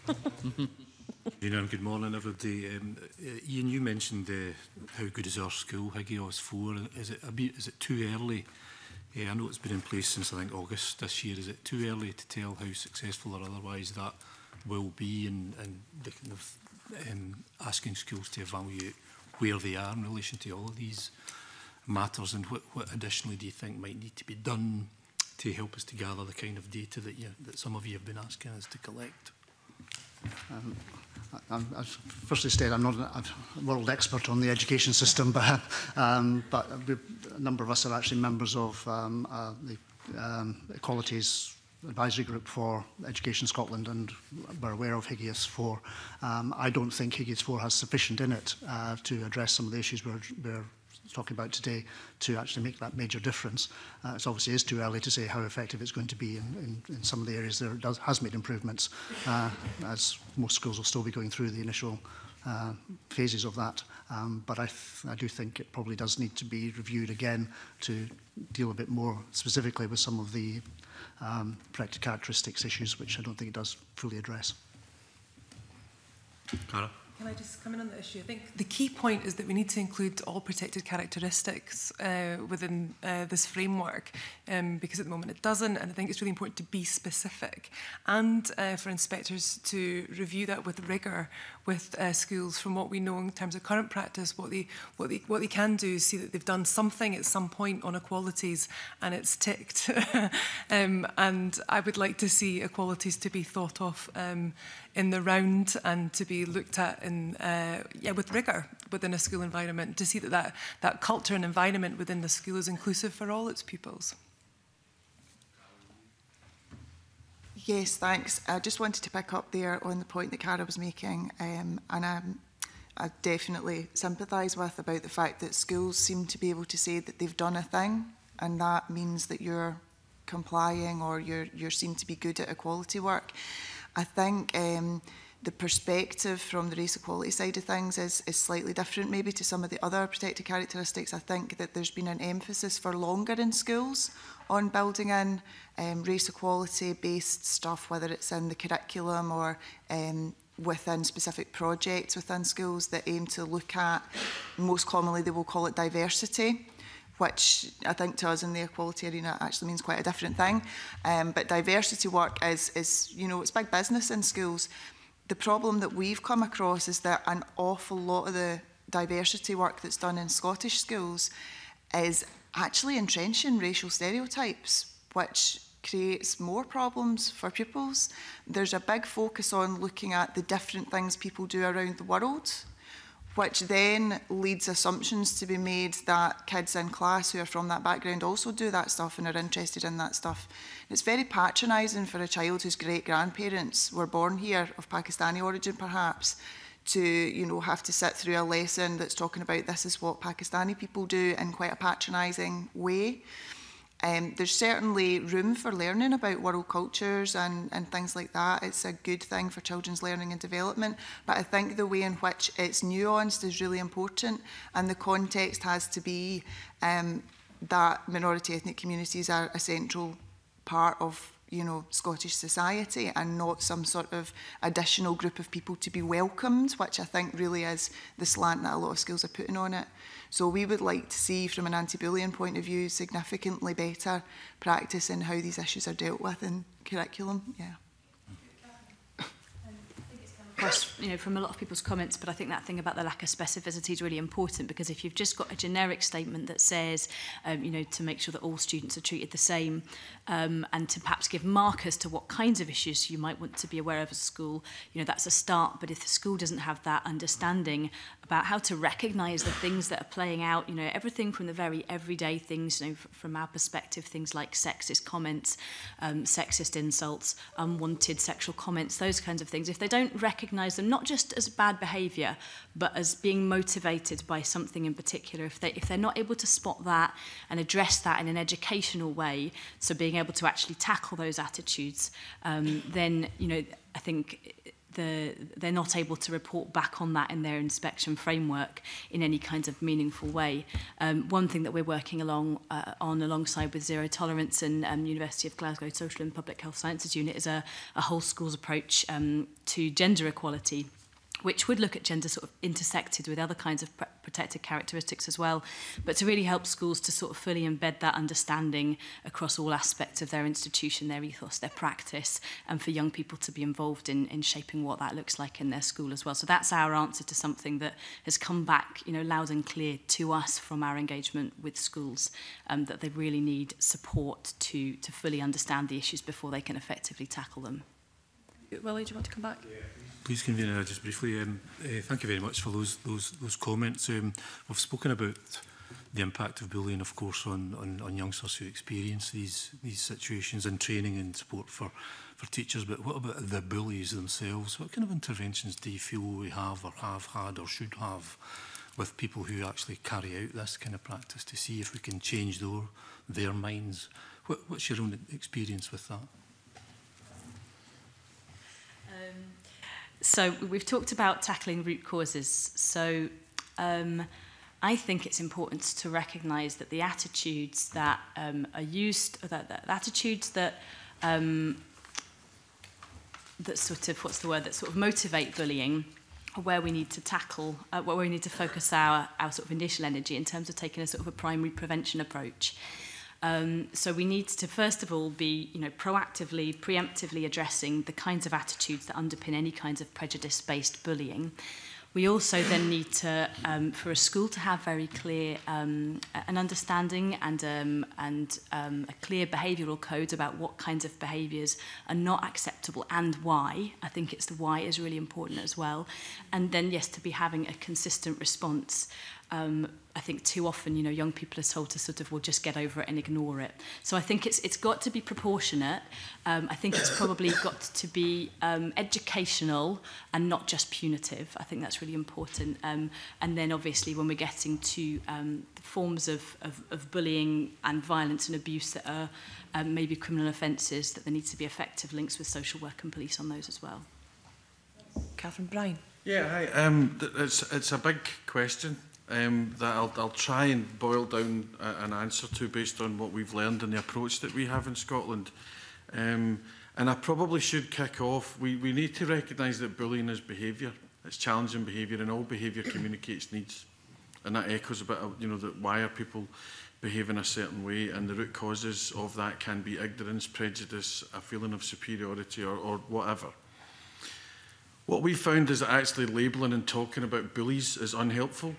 And good morning, everybody. Um, uh, Ian, you mentioned uh, how good is our school, Higgios four. Is it a bit, is it too early? Uh, I know it's been in place since, I think, August this year. Is it too early to tell how successful or otherwise that will be, and, and the kind of um, asking schools to evaluate where they are in relation to all of these matters, and what, what additionally do you think might need to be done to help us to gather the kind of data that, you, that some of you have been asking us to collect? Um, I'm, I've firstly stated I'm not a world expert on the education system, but, um, but a number of us are actually members of um, uh, the um, Equalities Advisory Group for Education Scotland, and we're aware of Higgius four. Um, I don't think Higgius four has sufficient in it uh, to address some of the issues we're, we're talking about today to actually make that major difference. Uh, it obviously is too early to say how effective it's going to be in, in, in some of the areas there does, has made improvements, uh, as most schools will still be going through the initial uh, phases of that. Um, but I, th I do think it probably does need to be reviewed again to deal a bit more specifically with some of the um, protected characteristics issues, which I don't think it does fully address. Cara? Can I just come in on the issue? I think the key point is that we need to include all protected characteristics uh, within uh, this framework, um, because at the moment it doesn't, and I think it's really important to be specific and uh, for inspectors to review that with rigour with uh, schools from what we know in terms of current practice. What they, what they, what they can do is see that they've done something at some point on equalities and it's ticked. um, and I would like to see equalities to be thought of um, in the round and to be looked at in, uh, yeah, with rigour within a school environment, to see that, that that culture and environment within the school is inclusive for all its pupils. Yes, thanks. I just wanted to pick up there on the point that Cara was making, um, and I'm, I definitely sympathise with about the fact that schools seem to be able to say that they've done a thing, and that means that you're complying or you're, you seem to be good at equality work. I think um, the perspective from the race equality side of things is, is slightly different maybe to some of the other protected characteristics. I think that there's been an emphasis for longer in schools on building in um, race equality based stuff, whether it's in the curriculum or um, within specific projects within schools that aim to look at, most commonly they will call it diversity, which I think to us in the equality arena actually means quite a different thing. Um, but diversity work is, is, you know, it's big business in schools. The problem that we've come across is that an awful lot of the diversity work that's done in Scottish schools is actually entrenching racial stereotypes, which creates more problems for pupils. There's a big focus on looking at the different things people do around the world, which then leads assumptions to be made that kids in class who are from that background also do that stuff and are interested in that stuff. It's very patronising for a child whose great-grandparents were born here, of Pakistani origin perhaps, to, you know, have to sit through a lesson that's talking about this is what Pakistani people do in quite a patronising way. Um, there's certainly room for learning about world cultures and, and things like that. It's a good thing for children's learning and development, but I think the way in which it's nuanced is really important, and the context has to be um, that minority ethnic communities are a central part of, you know, Scottish society and not some sort of additional group of people to be welcomed, which I think really is the slant that a lot of schools are putting on it. So we would like to see, from an anti-bullying point of view, significantly better practice in how these issues are dealt with in curriculum. Yeah. Of course, you know, from a lot of people's comments, but I think that thing about the lack of specificity is really important, because if you've just got a generic statement that says, um, you know, to make sure that all students are treated the same, um, and to perhaps give markers to what kinds of issues you might want to be aware of as a school, you know, that's a start. But if the school doesn't have that understanding about how to recognise the things that are playing out, you know, everything from the very everyday things, you know, from our perspective, things like sexist comments, um, sexist insults, unwanted sexual comments, those kinds of things. If they don't recognise them not just as bad behaviour, but as being motivated by something in particular, if, they, if they're not able to spot that and address that in an educational way, so being able to actually tackle those attitudes, um, then, you know, I think the, they're not able to report back on that in their inspection framework in any kind of meaningful way. Um, one thing that we're working along uh, on alongside with Zero Tolerance and um, University of Glasgow Social and Public Health Sciences Unit is a, a whole schools approach um, to gender equality, which would look at gender sort of intersected with other kinds of protected characteristics as well, but to really help schools to sort of fully embed that understanding across all aspects of their institution, their ethos, their practice, and for young people to be involved in, in shaping what that looks like in their school as well. So that's our answer to something that has come back, you know, loud and clear to us from our engagement with schools, um, that they really need support to, to fully understand the issues before they can effectively tackle them. Willie, do you want to come back? Yeah. Please, Convener, just briefly, um, uh, thank you very much for those those those comments. Um, we've spoken about the impact of bullying, of course, on, on, on youngsters who experience these these situations, and training and support for, for teachers. But what about the bullies themselves? What kind of interventions do you feel we have or have had or should have with people who actually carry out this kind of practice, to see if we can change their, their minds? What, what's your own experience with that? Um, so we've talked about tackling root causes. So um, I think it's important to recognise that the attitudes that um, are used, that, that attitudes that um, that sort of, what's the word, that sort of motivate bullying, are where we need to tackle, uh, where we need to focus our, our sort of initial energy in terms of taking a sort of a primary prevention approach. Um, so we need to, first of all, be, you know, proactively, preemptively addressing the kinds of attitudes that underpin any kinds of prejudice-based bullying. We also then need to, um, for a school to have very clear, um, an understanding and, um, and um, a clear behavioural code about what kinds of behaviours are not acceptable and why. I think it's the why is really important as well. And then, yes, to be having a consistent response. Um, I think too often, you know, young people are told to sort of, well, just get over it and ignore it. So I think it's it's got to be proportionate. Um, I think it's probably got to be um, educational and not just punitive. I think that's really important. Um, and then obviously when we're getting to um, the forms of, of, of bullying and violence and abuse that are um, maybe criminal offences, that there needs to be effective links with social work and police on those as well. Catherine Bryan. Yeah, hi. Um, it's, it's a big question. Um, that I'll, I'll try and boil down a, an answer to based on what we've learned and the approach that we have in Scotland. Um, and I probably should kick off. We, we need to recognise that bullying is behaviour. It's challenging behaviour, and all behaviour communicates needs. And that echoes a bit of, you know, that why are people behaving a certain way, and the root causes of that can be ignorance, prejudice, a feeling of superiority, or, or whatever. What we found is that actually labelling and talking about bullies is unhelpful.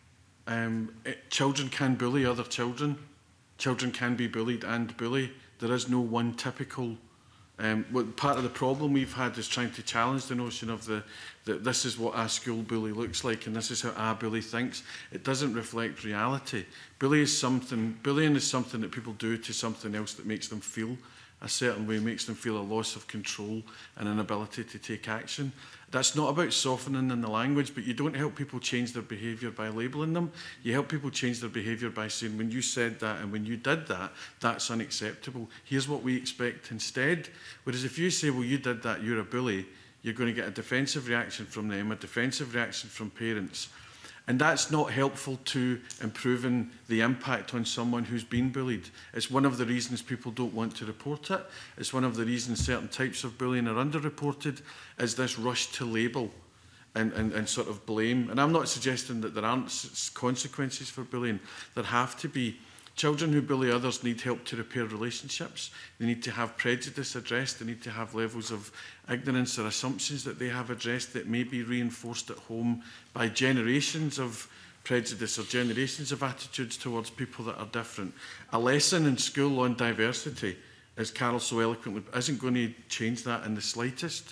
Um, it, children can bully other children. Children can be bullied and bully. There is no one typical. Um, what part of the problem we've had is trying to challenge the notion of the that this is what a school bully looks like and this is how a bully thinks. It doesn't reflect reality. Bully is something. Bullying is something that people do to something else that makes them feel a certain way, makes them feel a loss of control and an ability to take action. That's not about softening in the language, but you don't help people change their behaviour by labelling them. You help people change their behaviour by saying, when you said that and when you did that, that's unacceptable. Here's what we expect instead. Whereas if you say, well, you did that, you're a bully, you're going to get a defensive reaction from them, a defensive reaction from parents. And that's not helpful to improving the impact on someone who's been bullied. It's one of the reasons people don't want to report it. It's one of the reasons certain types of bullying are underreported, is this rush to label and, and, and sort of blame. And I'm not suggesting that there aren't consequences for bullying. There have to be. Children who bully others need help to repair relationships. They need to have prejudice addressed. They need to have levels of ignorance or assumptions that they have addressed that may be reinforced at home by generations of prejudice or generations of attitudes towards people that are different. A lesson in school on diversity, as Carol so eloquently, isn't going to change that in the slightest.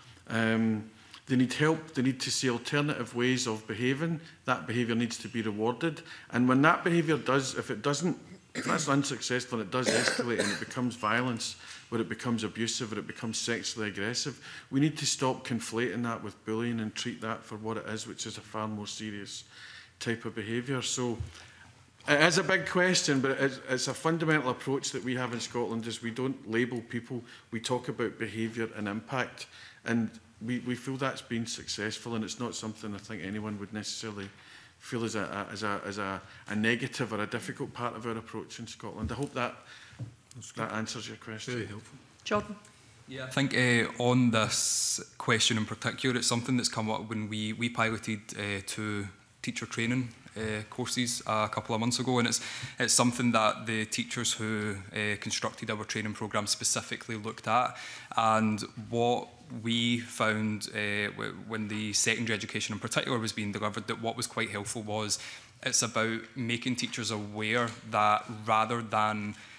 Um, They need help, they need to see alternative ways of behaving. That behaviour needs to be rewarded. And when that behaviour does, if it doesn't, if that's unsuccessful and it does escalate and it becomes violence, where it becomes abusive, or it becomes sexually aggressive, we need to stop conflating that with bullying and treat that for what it is, which is a far more serious type of behaviour. So it is a big question, but it's, it's a fundamental approach that we have in Scotland, is we don't label people, we talk about behaviour and impact. And We, we feel that's been successful, and it's not something I think anyone would necessarily feel as a, a, as, a, as a, a negative or a difficult part of our approach in Scotland. I hope that, that answers your question. Very helpful. Jordan? Yeah, I think uh, on this question in particular, it's something that's come up when we, we piloted uh, two teacher training uh, courses a couple of months ago, and it's, it's something that the teachers who uh, constructed our training programme specifically looked at. And what we found uh, when the secondary education in particular was being delivered, that what was quite helpful was it's about making teachers aware that rather than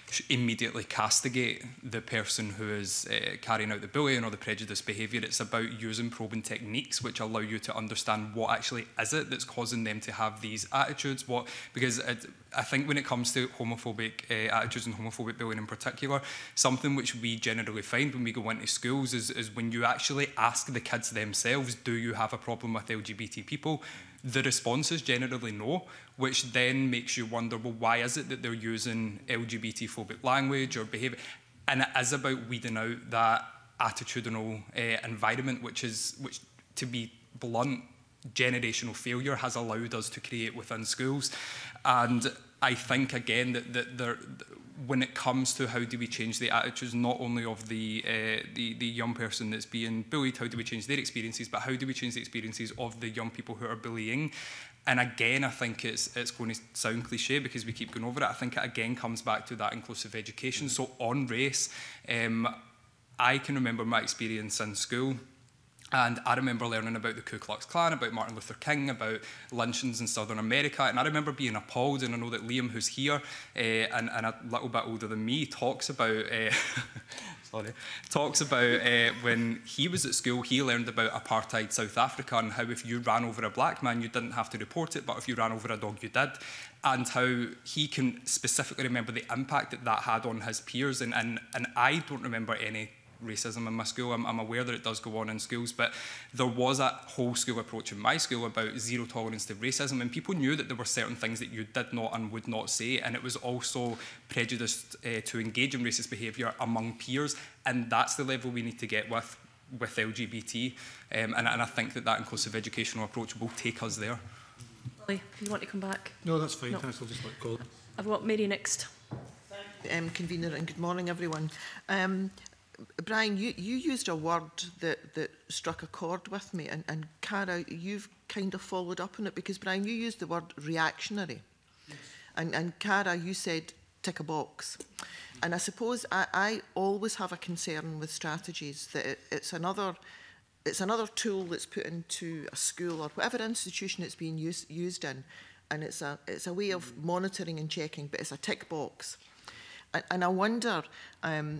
immediately castigate the person who is uh, carrying out the bullying or the prejudice behaviour. It's about using probing techniques which allow you to understand what actually is it that's causing them to have these attitudes. What because it, I think when it comes to homophobic uh, attitudes and homophobic bullying in particular, something which we generally find when we go into schools is, is when you actually ask the kids themselves, do you have a problem with L G B T people? The response is generally no, which then makes you wonder, well, why is it that they're using L G B T phobic language or behaviour? And it is about weeding out that attitudinal uh, environment, which is, which, to be blunt, generational failure has allowed us to create within schools. And I think, again, that, that there, when it comes to how do we change the attitudes, not only of the, uh, the, the young person that's being bullied, how do we change their experiences, but how do we change the experiences of the young people who are bullying? And again, I think it's, it's going to sound cliche because we keep going over it. I think it again comes back to that inclusive education. So on race, um, I can remember my experience in school. And I remember learning about the Ku Klux Klan, about Martin Luther King, about lynchings in Southern America. And I remember being appalled, and I know that Liam, who's here, uh, and, and a little bit older than me, talks about, uh, sorry, talks about uh, when he was at school, he learned about apartheid South Africa and how if you ran over a black man, you didn't have to report it, but if you ran over a dog, you did. And how he can specifically remember the impact that that had on his peers. And, and, and I don't remember any racism in my school. I'm, I'm aware that it does go on in schools, but there was a whole school approach in my school about zero tolerance to racism, and people knew that there were certain things that you did not and would not say, and it was also prejudiced uh, to engage in racist behaviour among peers, and that's the level we need to get with with L G B T, um, and, and I think that that inclusive educational approach will take us there. Lily, you want to come back? No, that's fine. No. Thanks. I'll just let Colin. I've got Mary next. Um, convener, and good morning, everyone. Um, Brian, you, you used a word that, that struck a chord with me, and, and Cara, you've kind of followed up on it, because, Brian, you used the word reactionary. Yes. And, and Cara, you said tick a box. And I suppose I, I always have a concern with strategies that it, it's another it's another tool that's put into a school or whatever institution it's being use, used in, and it's a, it's a way of monitoring and checking, but it's a tick box. And, and I wonder... Um,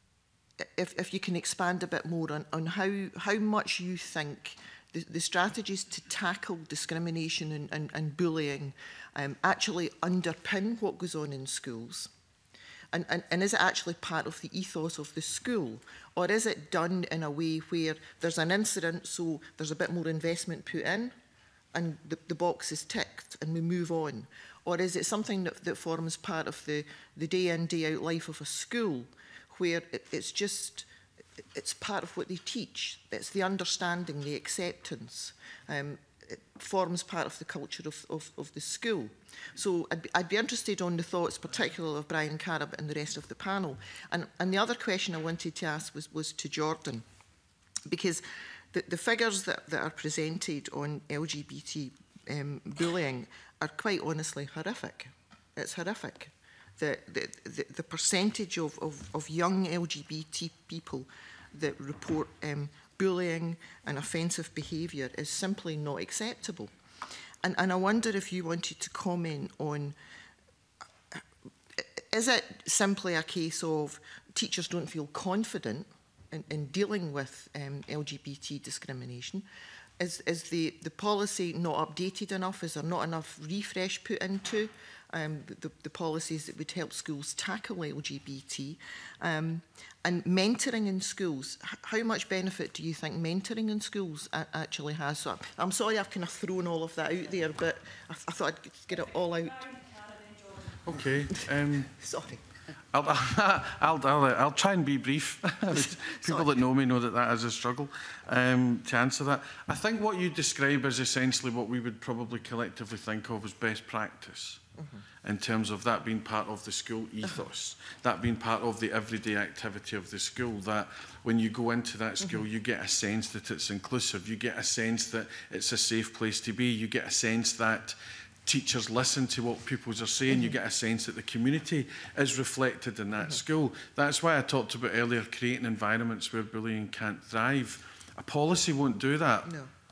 If, if you can expand a bit more on, on how, how much you think the, the strategies to tackle discrimination and, and, and bullying um, actually underpin what goes on in schools? And, and, and is it actually part of the ethos of the school? Or is it done in a way where there's an incident, so there's a bit more investment put in, and the, the box is ticked and we move on? Or is it something that, that forms part of the, the day in, day out life of a school, where it, it's just, it's part of what they teach. It's the understanding, the acceptance. Um, it forms part of the culture of, of, of the school. So I'd be, I'd be interested on the thoughts, particularly of Brian Carab and the rest of the panel. And, and the other question I wanted to ask was, was to Jordan, because the, the figures that, that are presented on L G B T um, bullying are quite honestly horrific. It's horrific. The, the, the, the percentage of, of, of young L G B T people that report um, bullying and offensive behaviour is simply not acceptable. And, and I wonder if you wanted to comment on, is it simply a case of teachers don't feel confident in, in dealing with um, L G B T discrimination? Is, is the, the policy not updated enough? Is there not enough refresh put into Um, the, the policies that would help schools tackle L G B T? Um, and mentoring in schools, how much benefit do you think mentoring in schools actually has? So I'm sorry I've kind of thrown all of that out there, but I, I thought I'd get it all out. Okay. Um, sorry. I'll, I'll, I'll, I'll try and be brief. People that know me know that that is a struggle um, to answer that. I think what you describe is essentially what we would probably collectively think of as best practice. Mm-hmm. In terms of that being part of the school ethos, uh-huh. that being part of the everyday activity of the school, that when you go into that school, mm-hmm. you get a sense that it's inclusive, you get a sense that it's a safe place to be, you get a sense that teachers listen to what pupils are saying, mm-hmm. you get a sense that the community is reflected in that mm-hmm. school. That's why I talked about earlier creating environments where bullying can't thrive. A policy won't do that. No.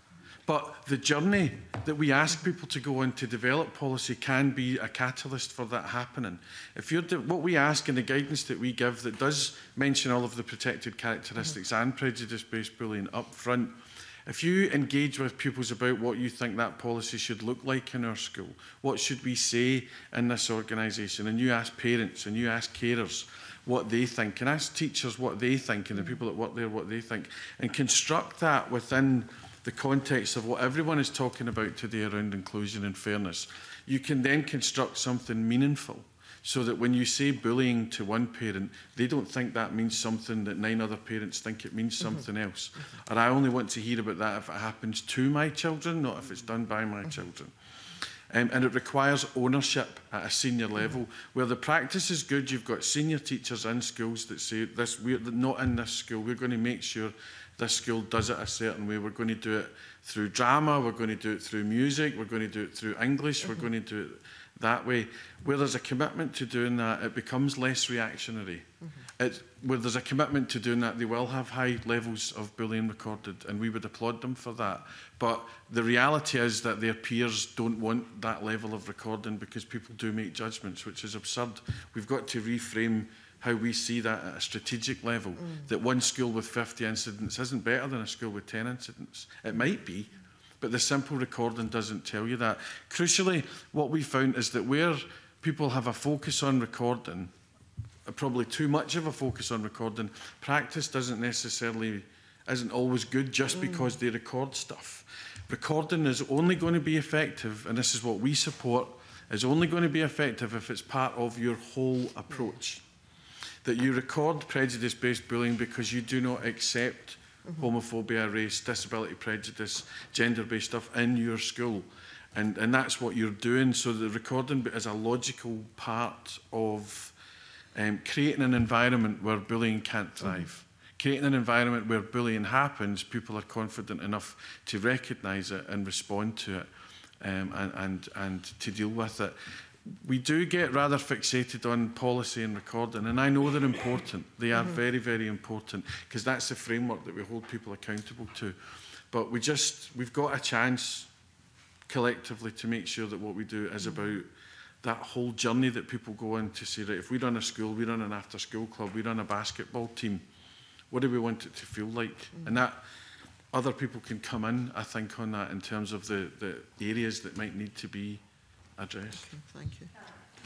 But the journey that we ask people to go on to develop policy can be a catalyst for that happening. If you're what we ask in the guidance that we give that does mention all of the protected characteristics mm-hmm. and prejudice-based bullying up front, if you engage with pupils about what you think that policy should look like in our school, what should we say in this organisation, and you ask parents and you ask carers what they think, and ask teachers what they think, and the people that work there what they think, and construct that within the context of what everyone is talking about today around inclusion and fairness, you can then construct something meaningful so that when you say bullying to one parent, they don't think that means something that nine other parents think it means something mm-hmm. else. Mm-hmm. Or I only want to hear about that if it happens to my children, not if it's done by my mm-hmm. children. Um, and it requires ownership at a senior level. Mm-hmm. Where the practice is good, you've got senior teachers in schools that say, this, we're not in this school, we're going to make sure this school does it a certain way. We're going to do it through drama, we're going to do it through music, we're going to do it through English, mm-hmm. we're going to do it that way. Where there's a commitment to doing that, it becomes less reactionary. Mm-hmm. It, where there's a commitment to doing that, they will have high levels of bullying recorded, and we would applaud them for that. But the reality is that their peers don't want that level of recording because people do make judgments, which is absurd. We've got to reframe how we see that at a strategic level, mm. that one school with fifty incidents isn't better than a school with ten incidents. It might be, but the simple recording doesn't tell you that. Crucially, what we found is that where people have a focus on recording, probably too much of a focus on recording, practice doesn't necessarily, isn't always good just mm. because they record stuff. Recording is only going to be effective, and this is what we support, is only going to be effective if it's part of your whole approach. That you record prejudice-based bullying because you do not accept mm-hmm. homophobia, race, disability prejudice, gender-based stuff in your school. And, and that's what you're doing. So the recording is a logical part of um, creating an environment where bullying can't thrive. Mm-hmm. Creating an environment where bullying happens, people are confident enough to recognise it and respond to it um, and, and, and to deal with it. We do get rather fixated on policy and recording, and I know they're important. They are mm-hmm. very, very important, because that's the framework that we hold people accountable to. But we just, we've got a chance collectively to make sure that what we do is mm-hmm. about that whole journey that people go on to say, right, if we run a school, we run an after-school club, we run a basketball team, what do we want it to feel like? Mm-hmm. And that other people can come in, I think, on that in terms of the, the areas that might need to be addressed. Okay, thank you.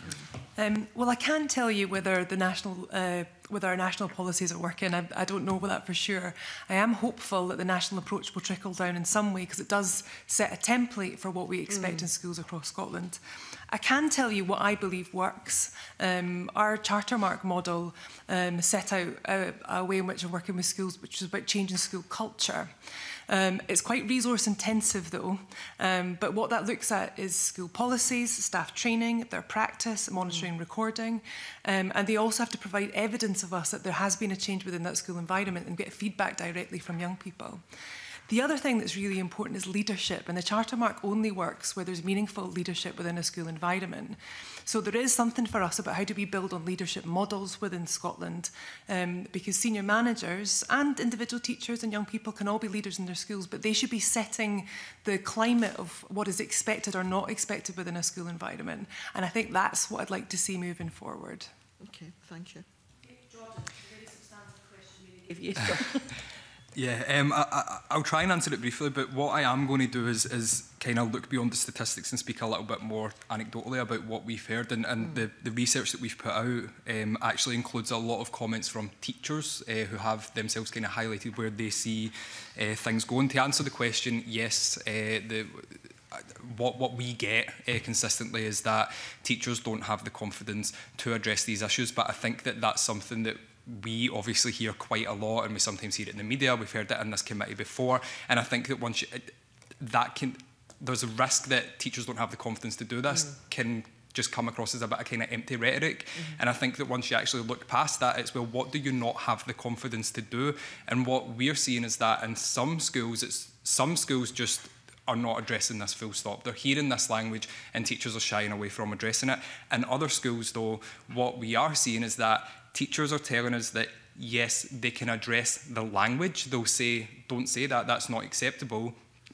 Um, well, I can't tell you whether the national, uh, whether our national policies are working. I, I don't know that for sure. I am hopeful that the national approach will trickle down in some way, because it does set a template for what we expect mm. in schools across Scotland. I can tell you what I believe works. Um, our charter mark model um, set out a, a way in which we're working with schools, which is about changing school culture. Um, it's quite resource intensive though, um, but what that looks at is school policies, staff training, their practice, monitoring, mm. recording, um, and they also have to provide evidence of us that there has been a change within that school environment and get feedback directly from young people. The other thing that's really important is leadership, and the charter mark only works where there's meaningful leadership within a school environment. So there is something for us about how do we build on leadership models within Scotland, um, because senior managers and individual teachers and young people can all be leaders in their schools, but they should be setting the climate of what is expected or not expected within a school environment. And I think that's what I'd like to see moving forward. Okay, thank you. Jordan, a very substantive question we gave you. Yeah, um, I, I, I'll try and answer it briefly, but what I am going to do is, is kind of look beyond the statistics and speak a little bit more anecdotally about what we've heard. And, and mm. the, the research that we've put out um, actually includes a lot of comments from teachers uh, who have themselves kind of highlighted where they see uh, things going. To answer the question, yes, uh, the What, what we get uh, consistently is that teachers don't have the confidence to address these issues, but I think that that's something that we obviously hear quite a lot, and we sometimes hear it in the media. We've heard it in this committee before, and I think that once you, that can, there's a risk that teachers don't have the confidence to do this, mm. can just come across as a bit of kind of empty rhetoric. Mm-hmm. And I think that once you actually look past that, it's, well, what do you not have the confidence to do? And what we're seeing is that in some schools, it's some schools just are not addressing this full stop. They're hearing this language and teachers are shying away from addressing it. In other schools, though, what we are seeing is that teachers are telling us that, yes, they can address the language. They'll say, don't say that, that's not acceptable.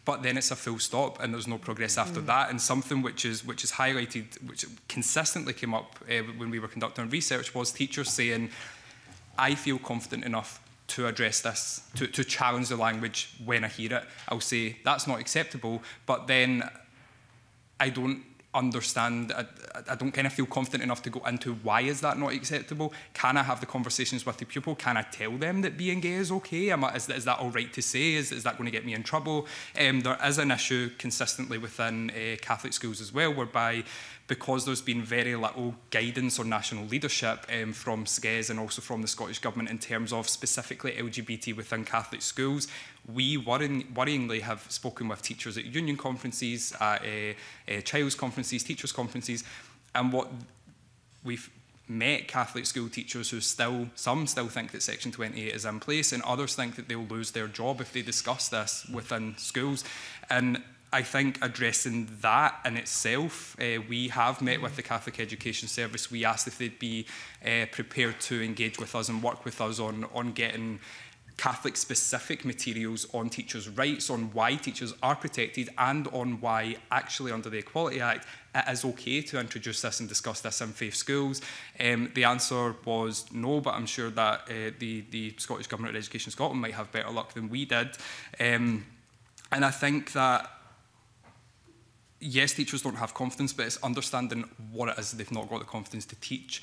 but then it's a full stop and there's no progress after mm. that. And something which is which is highlighted, which consistently came up uh, when we were conducting research, was teachers saying, I feel confident enough to address this, to, to challenge the language when I hear it. I'll say, that's not acceptable, but then I don't understand, I, I don't kind of feel confident enough to go into why is that not acceptable. Can I have the conversations with the pupil? Can I tell them that being gay is okay? Am I, is, is that all right to say? Is, is that going to get me in trouble? Um, there is an issue consistently within uh, Catholic schools as well, whereby because there's been very little guidance or national leadership um, from S C E S and also from the Scottish Government in terms of specifically L G B T within Catholic schools, we worrying, worryingly have spoken with teachers at union conferences, at uh, uh, child's conferences, teachers' conferences, and what we've met Catholic school teachers who still, some still think that Section twenty-eight is in place, and others think that they'll lose their job if they discuss this within schools. And I think addressing that in itself, uh, we have met with the Catholic Education Service. We asked if they'd be uh, prepared to engage with us and work with us on, on getting Catholic-specific materials on teachers' rights, on why teachers are protected, and on why, actually, under the Equality Act, it is okay to introduce this and discuss this in faith schools. Um, the answer was no, but I'm sure that uh, the, the Scottish Government or Education Scotland might have better luck than we did. Um, and I think that yes, teachers don't have confidence, but it's understanding what it is they've not got the confidence to teach.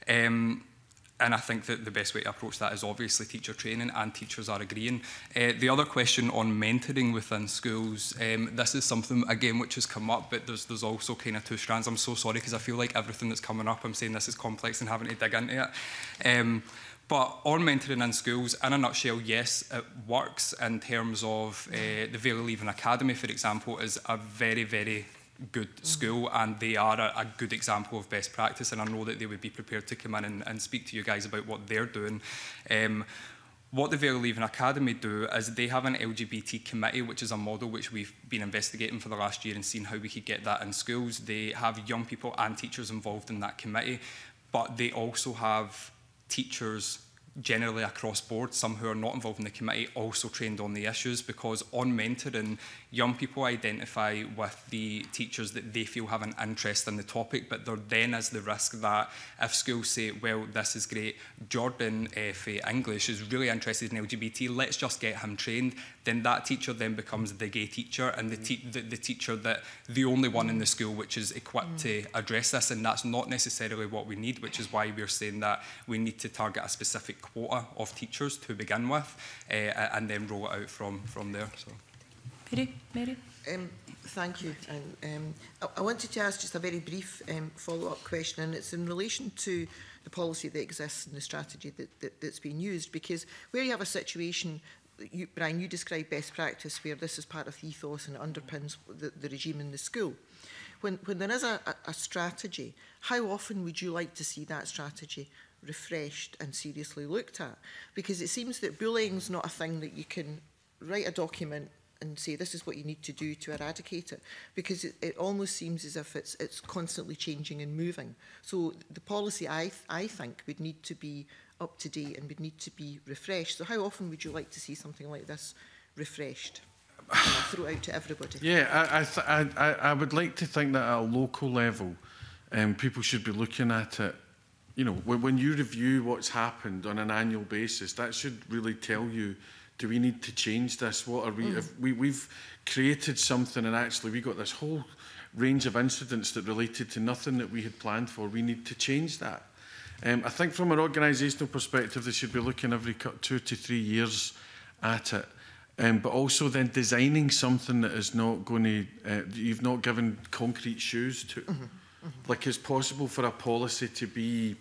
Um, and I think that the best way to approach that is obviously teacher training, and teachers are agreeing. Uh, the other question on mentoring within schools, um, this is something, again, which has come up, but there's, there's also kind of two strands. I'm so sorry, because I feel like everything that's coming up, I'm saying this is complex and having to dig into it. Um, But on mentoring in schools, in a nutshell, yes, it works in terms of uh, the Vale Leaving Academy, for example, is a very, very good school, and they are a, a good example of best practice, and I know that they would be prepared to come in and, and speak to you guys about what they're doing. Um, What the Vale Leaving Academy do is they have an L G B T committee, which is a model which we've been investigating for the last year and seen how we could get that in schools. They have young people and teachers involved in that committee, but they also have teachers generally across board, some who are not involved in the committee, also trained on the issues, because on mentoring, young people identify with the teachers that they feel have an interest in the topic, but there then is the risk that if schools say, well, this is great, Jordan uh, for English is really interested in L G B T, let's just get him trained, then that teacher then becomes the gay teacher, and the, te the, the teacher that the only one in the school which is equipped mm. to address this, and that's not necessarily what we need, which is why we're saying that we need to target a specific quota of teachers to begin with, uh, and then roll it out from, from there. So. Mary? Mary? Um, thank you. And, um, I, I wanted to ask just a very brief um, follow-up question, and it's in relation to the policy that exists and the strategy that, that, that's being used, because where you have a situation, you, Brian, you describe best practice where this is part of the ethos and it underpins the, the regime in the school. When, when there is a, a, a strategy, how often would you like to see that strategy refreshed and seriously looked at? Because it seems that bullying is not a thing that you can write a document and say this is what you need to do to eradicate it, because it, it almost seems as if it's, it's constantly changing and moving. So the policy, I, th I think, would need to be up to date and would need to be refreshed. So how often would you like to see something like this refreshed? And I'll throw it out to everybody. Yeah, I, I, th I, I would like to think that at a local level, um, people should be looking at it. You know, when, when you review what's happened on an annual basis, that should really tell you, do we need to change this? What are we, mm. if we, we've created something and actually we got this whole range of incidents that related to nothing that we had planned for, we need to change that. Um, I think from an organisational perspective, they should be looking every two to three years at it. Um, but also then designing something that is not going to, uh, you've not given concrete shoes to. Mm-hmm. Mm-hmm. Like, it's possible for a policy to be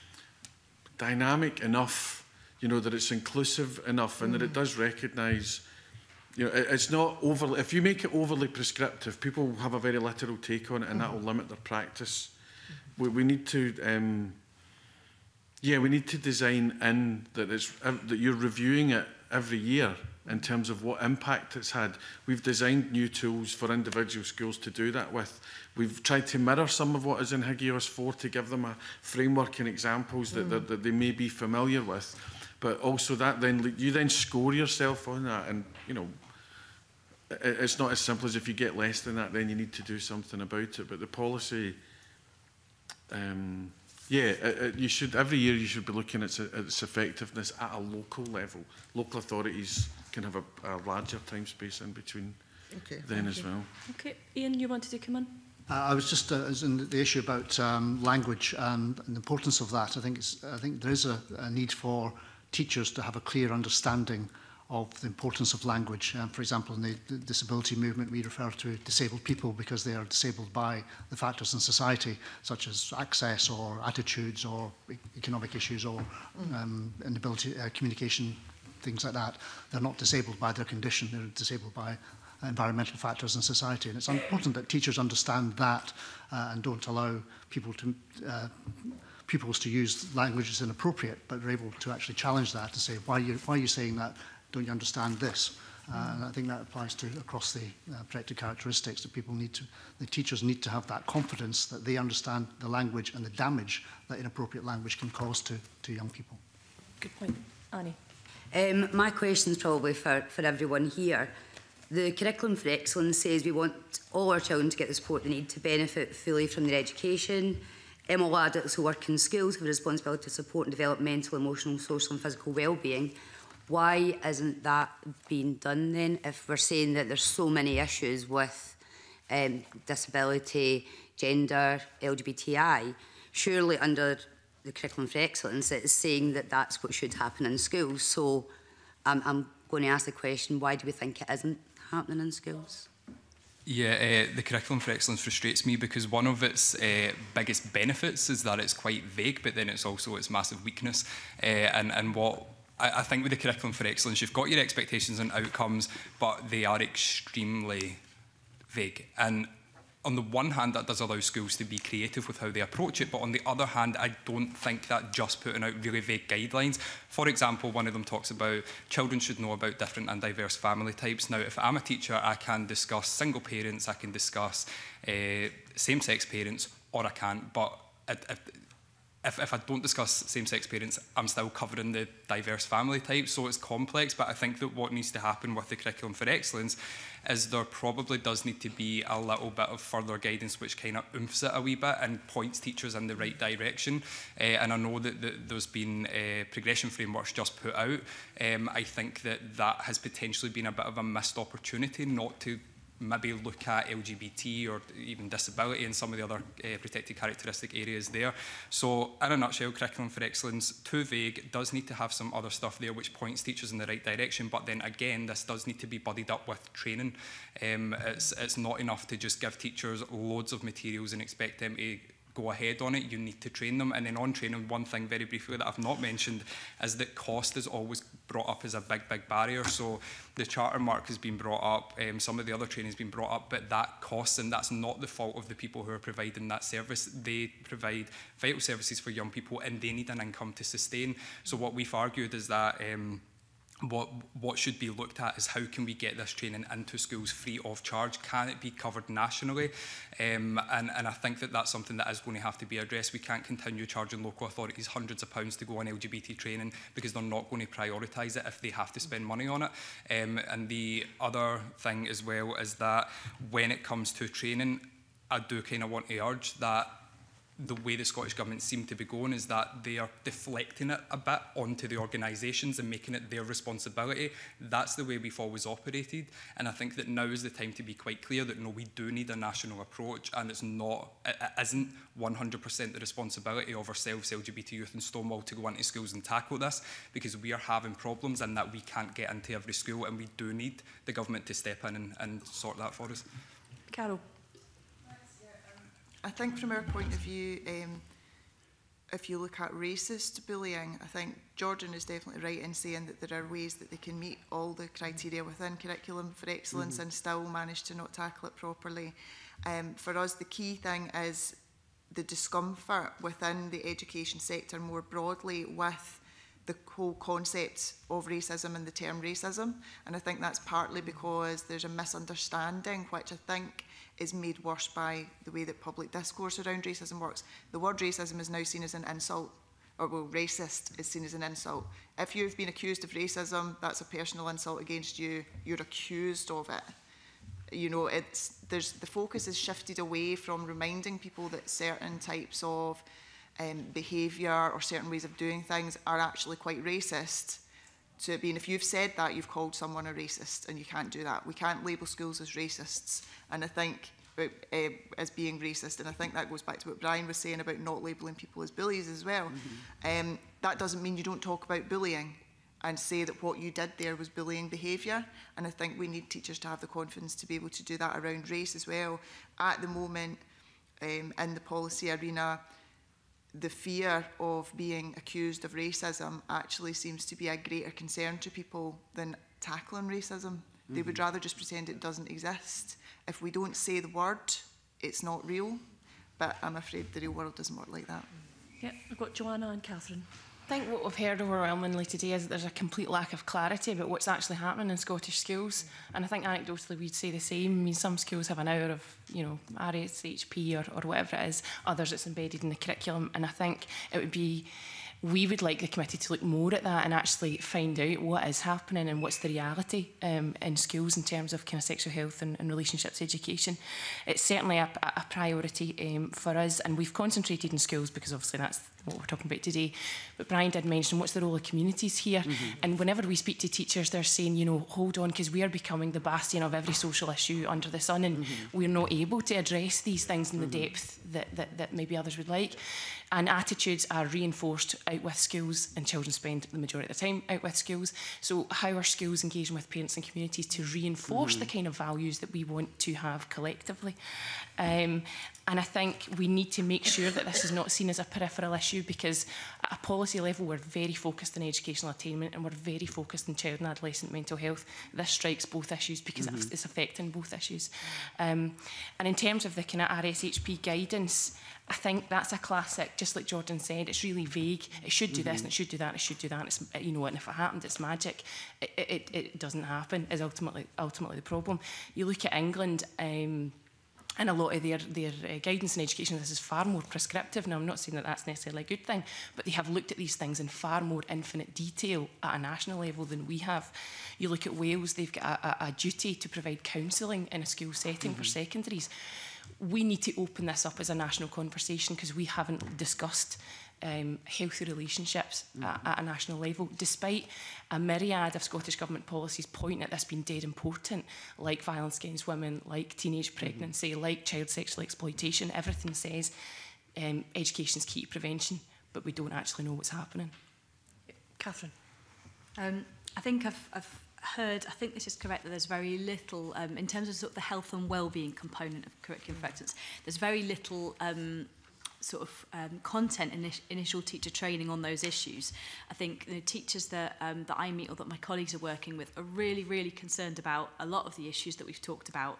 dynamic enough, you know, that it's inclusive enough and mm. that it does recognise, you know, it, it's not overly, if you make it overly prescriptive, people will have a very literal take on it and mm. that will limit their practice. Mm. We, we need to, um, yeah, we need to design in that, it's, uh, that you're reviewing it every year in terms of what impact it's had. We've designed new tools for individual schools to do that with. We've tried to mirror some of what is in Higgios four to give them a framework and examples that, mm. that, that they may be familiar with. But also that then, you then score yourself on that. And, you know, it's not as simple as if you get less than that, then you need to do something about it. But the policy, um, yeah, it, it, you should every year you should be looking at its effectiveness at a local level. Local authorities can have a, a larger time space in between okay, then as well. Okay, Ian, you wanted to come in? Uh, I was just uh, as in the issue about um, language and, and the importance of that. I think it's, I think there is a, a need for teachers to have a clear understanding of the importance of language. Um, for example, in the, the disability movement, we refer to disabled people because they are disabled by the factors in society, such as access or attitudes or e economic issues or um, inability, uh, communication, things like that. They're not disabled by their condition, they're disabled by environmental factors in society. And it's important that teachers understand that uh, and don't allow people to, uh, pupils to use language that's inappropriate, but are able to actually challenge that to say, why are you, why are you saying that? Don't you understand this? Uh, and I think that applies to across the uh, protected characteristics, that people need to, the teachers need to have that confidence that they understand the language and the damage that inappropriate language can cause to, to young people. Good point. Annie. Um, my question is probably for, for everyone here. The Curriculum for Excellence says we want all our children to get the support they need to benefit fully from their education. Um, all adults who work in schools have a responsibility to support and develop mental, emotional, social and physical well-being. Why isn't that being done then, if we're saying that there's so many issues with um, disability, gender, L G B T I? Surely under the Curriculum for Excellence it is saying that that's what should happen in schools. So um, I'm going to ask the question, why do we think it isn't happening in schools? Yeah, uh, the Curriculum for Excellence frustrates me because one of its uh, biggest benefits is that it's quite vague, but then it's also its massive weakness. Uh, and, and what I, I think with the Curriculum for Excellence, you've got your expectations and outcomes, but they are extremely vague. And on the one hand, that does allow schools to be creative with how they approach it, but on the other hand, I don't think that just putting out really vague guidelines. For example, one of them talks about children should know about different and diverse family types. Now, if I'm a teacher, I can discuss single parents, I can discuss uh, same-sex parents, or I can't, but it, it, If, if I don't discuss same-sex parents, I'm still covering the diverse family type, so it's complex. But I think that what needs to happen with the Curriculum for Excellence is there probably does need to be a little bit of further guidance which kind of oomphs it a wee bit and points teachers in the right direction. Uh, and I know that, that there's been uh, progression frameworks just put out. Um, I think that that has potentially been a bit of a missed opportunity not to maybe look at L G B T or even disability and some of the other uh, protected characteristic areas there. So in a nutshell, Curriculum for Excellence, too vague, does need to have some other stuff there which points teachers in the right direction, but then again, this does need to be buddied up with training. Um, it's, it's not enough to just give teachers loads of materials and expect them to go ahead on it. You need to train them. And then on training, one thing very briefly that I've not mentioned is that cost is always brought up as a big, big barrier. So the charter mark has been brought up, um, some of the other training has been brought up, but that costs, and that's not the fault of the people who are providing that service. They provide vital services for young people and they need an income to sustain. So what we've argued is that um, What, what should be looked at is how can we get this training into schools free of charge? Can it be covered nationally? Um, and, and I think that that's something that is going to have to be addressed. We can't continue charging local authorities hundreds of pounds to go on L G B T training because they're not going to prioritise it if they have to spend money on it. Um, and the other thing as well is that when it comes to training, I do kind of want to urge that the way the Scottish Government seem to be going is that they are deflecting it a bit onto the organisations and making it their responsibility. That's the way we've always operated, and I think that now is the time to be quite clear that no, we do need a national approach, and it's not, it isn't one hundred percent the responsibility of ourselves, L G B T youth and Stonewall, to go into schools and tackle this, because we are having problems and that we can't get into every school, and we do need the government to step in and, and sort that for us. Carol. I think from our point of view, um, if you look at racist bullying, I think Jordan is definitely right in saying that there are ways that they can meet all the criteria within Curriculum for Excellence mm-hmm. and still manage to not tackle it properly. Um, for us, the key thing is the discomfort within the education sector more broadly with the whole concept of racism and the term racism. And I think that's partly because there's a misunderstanding, which I think is made worse by the way that public discourse around racism works. The word racism is now seen as an insult, or well, racist is seen as an insult. If you've been accused of racism, that's a personal insult against you, you're accused of it. you know, it's there's the focus is shifted away from reminding people that certain types of um, behaviour or certain ways of doing things are actually quite racist, to it being, if you've said that, you've called someone a racist, and you can't do that. We can't label schools as racists, and I think uh, uh, as being racist, and I think that goes back to what Brian was saying about not labelling people as bullies as well. Mm-hmm. um, that doesn't mean you don't talk about bullying and say that what you did there was bullying behaviour, and I think we need teachers to have the confidence to be able to do that around race as well. At the moment, um, in the policy arena, the fear of being accused of racism actually seems to be a greater concern to people than tackling racism. Mm-hmm. They would rather just pretend it doesn't exist. If we don't say the word, it's not real. But I'm afraid the real world doesn't work like that. Yeah, I've got Joanna and Catherine. I think what we've heard overwhelmingly today is that there's a complete lack of clarity about what's actually happening in Scottish schools. And I think anecdotally we'd say the same. I mean, some schools have an hour of, you know, R S H P or, or whatever it is. Others it's embedded in the curriculum. And I think it would be, we would like the committee to look more at that and actually find out what is happening and what's the reality um, in schools in terms of kind of sexual health and, and relationships education. It's certainly a, a priority um, for us, and we've concentrated in schools because obviously that's what we're talking about today. But Brian did mention what's the role of communities here. Mm-hmm. And whenever we speak to teachers, they're saying, you know, hold on, because we are becoming the bastion of every social issue under the sun, and mm-hmm. we're not able to address these things in mm-hmm. the depth that, that, that maybe others would like. And attitudes are reinforced out with schools, and children spend the majority of the time out with schools. So how are schools engaging with parents and communities to reinforce mm-hmm. the kind of values that we want to have collectively? Um, and I think we need to make sure that this is not seen as a peripheral issue, because at a policy level we're very focused on educational attainment and we're very focused on child and adolescent mental health. This strikes both issues because mm-hmm. it's affecting both issues. Um, and in terms of the kind of R S H P guidance, I think that's a classic, just like Jordan said, it's really vague. It should do mm-hmm. this and it should do that, and it should do that. And it's, you know, and if it happened, it's magic. It, it, it doesn't happen, is ultimately, ultimately the problem. You look at England, um, and a lot of their, their uh, guidance in education, this is far more prescriptive. Now, I'm not saying that that's necessarily a good thing, but they have looked at these things in far more infinite detail at a national level than we have. You look at Wales, they've got a, a, a duty to provide counselling in a school setting mm-hmm. for secondaries. We need to open this up as a national conversation, because we haven't discussed um, healthy relationships mm-hmm. at, at a national level, despite a myriad of Scottish Government policies pointing at this being dead important, like violence against women, like teenage pregnancy, mm-hmm. like child sexual exploitation. Everything says um, education is key to prevention, but we don't actually know what's happening. Catherine. Um, I think I've, I've heard, I think this is correct, that there's very little, um, in terms of, sort of the health and well-being component of curriculum for excellence, there's very little um, sort of um, content in initial teacher training on those issues. I think the teachers that, um, that I meet or that my colleagues are working with are really, really concerned about a lot of the issues that we've talked about.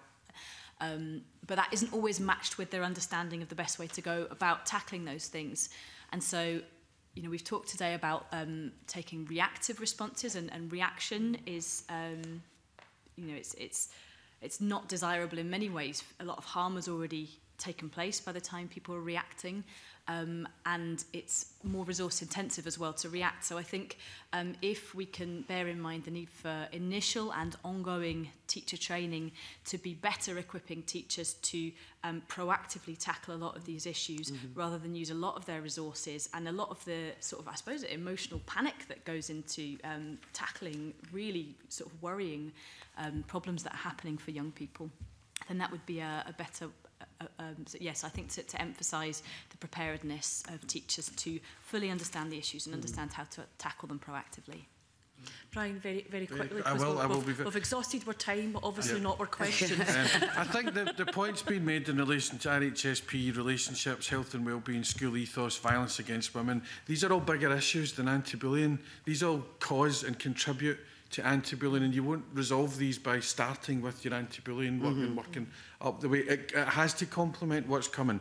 Um, but that isn't always matched with their understanding of the best way to go about tackling those things. And so, you know, we've talked today about um, taking reactive responses, and, and reaction is, um, you know, it's, it's, it's not desirable in many ways. A lot of harm has already taken place by the time people are reacting, um, and it's more resource intensive as well to react. So I think um, if we can bear in mind the need for initial and ongoing teacher training to be better equipping teachers to um, proactively tackle a lot of these issues mm-hmm. rather than use a lot of their resources and a lot of the sort of, I suppose, emotional panic that goes into um, tackling really sort of worrying um, problems that are happening for young people, then that would be a, a better Uh, um, so yes, I think to, to emphasise the preparedness of teachers to fully understand the issues and mm. understand how to tackle them proactively. Brian, very, very quickly, I will, we've, I will we've, be we've exhausted our time, but obviously yeah. not our questions. um, I think the, the point's been made in relation to R H S P, relationships, health and wellbeing, school ethos, violence against women. These are all bigger issues than anti-bullying. These all cause and contribute to anti-bullying, and you won't resolve these by starting with your anti-bullying work mm-hmm. and working up the way. It, it has to complement what's coming.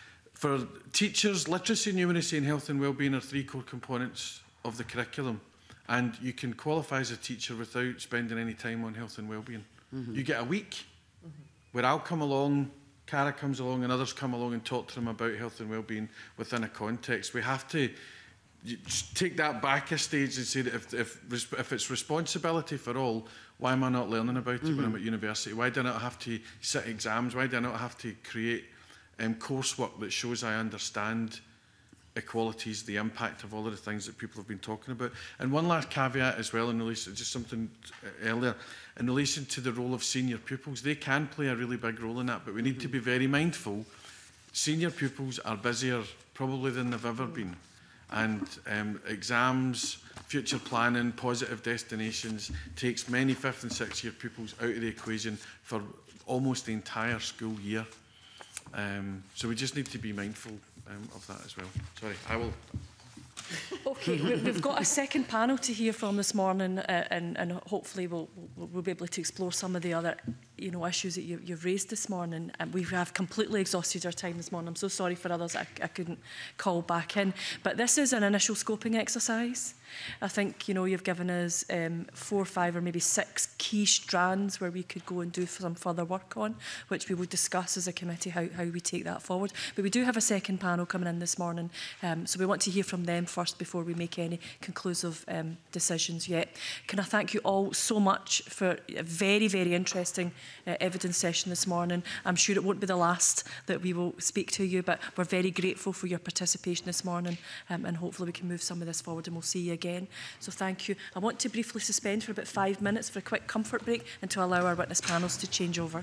For teachers, literacy, numeracy and health and wellbeing are three core components of the curriculum, and you can qualify as a teacher without spending any time on health and wellbeing. Mm-hmm. You get a week mm-hmm. where I'll come along, Cara comes along and others come along and talk to them about health and wellbeing within a context. We have to You take that back a stage and say that if, if, if it's responsibility for all, Why am I not learning about it mm-hmm. when I'm at university? Why do I not have to sit exams? Why do I not have to create um, coursework that shows I understand equalities, the impact of all of the things that people have been talking about? And one last caveat as well, in relation, just something earlier, in relation to the role of senior pupils. They can play a really big role in that, but we need to be very mindful. Senior pupils are busier probably than they've ever been. And um, exams, future planning, positive destinations takes many fifth and sixth year pupils out of the equation for almost the entire school year. Um, so we just need to be mindful um, of that as well. Sorry, I will. Okay, we've got a second panel to hear from this morning, uh, and, and hopefully we'll, we'll, we'll be able to explore some of the other you know, issues that you, you've raised this morning. And we have completely exhausted our time this morning. I'm so sorry for others I, I couldn't call back in. But this is an initial scoping exercise. I think, you know, you've given us um, four, five or maybe six key strands where we could go and do some further work on, which we will discuss as a committee how, how we take that forward. But we do have a second panel coming in this morning, um, so we want to hear from them first before we make any conclusive um, decisions yet. Can I thank you all so much for a very, very interesting uh, evidence session this morning. I'm sure it won't be the last that we will speak to you, but we're very grateful for your participation this morning, um, and hopefully we can move some of this forward, and we'll see you again. So thank you. I want to briefly suspend for about five minutes for a quick comfort break and to allow our witness panels to change over.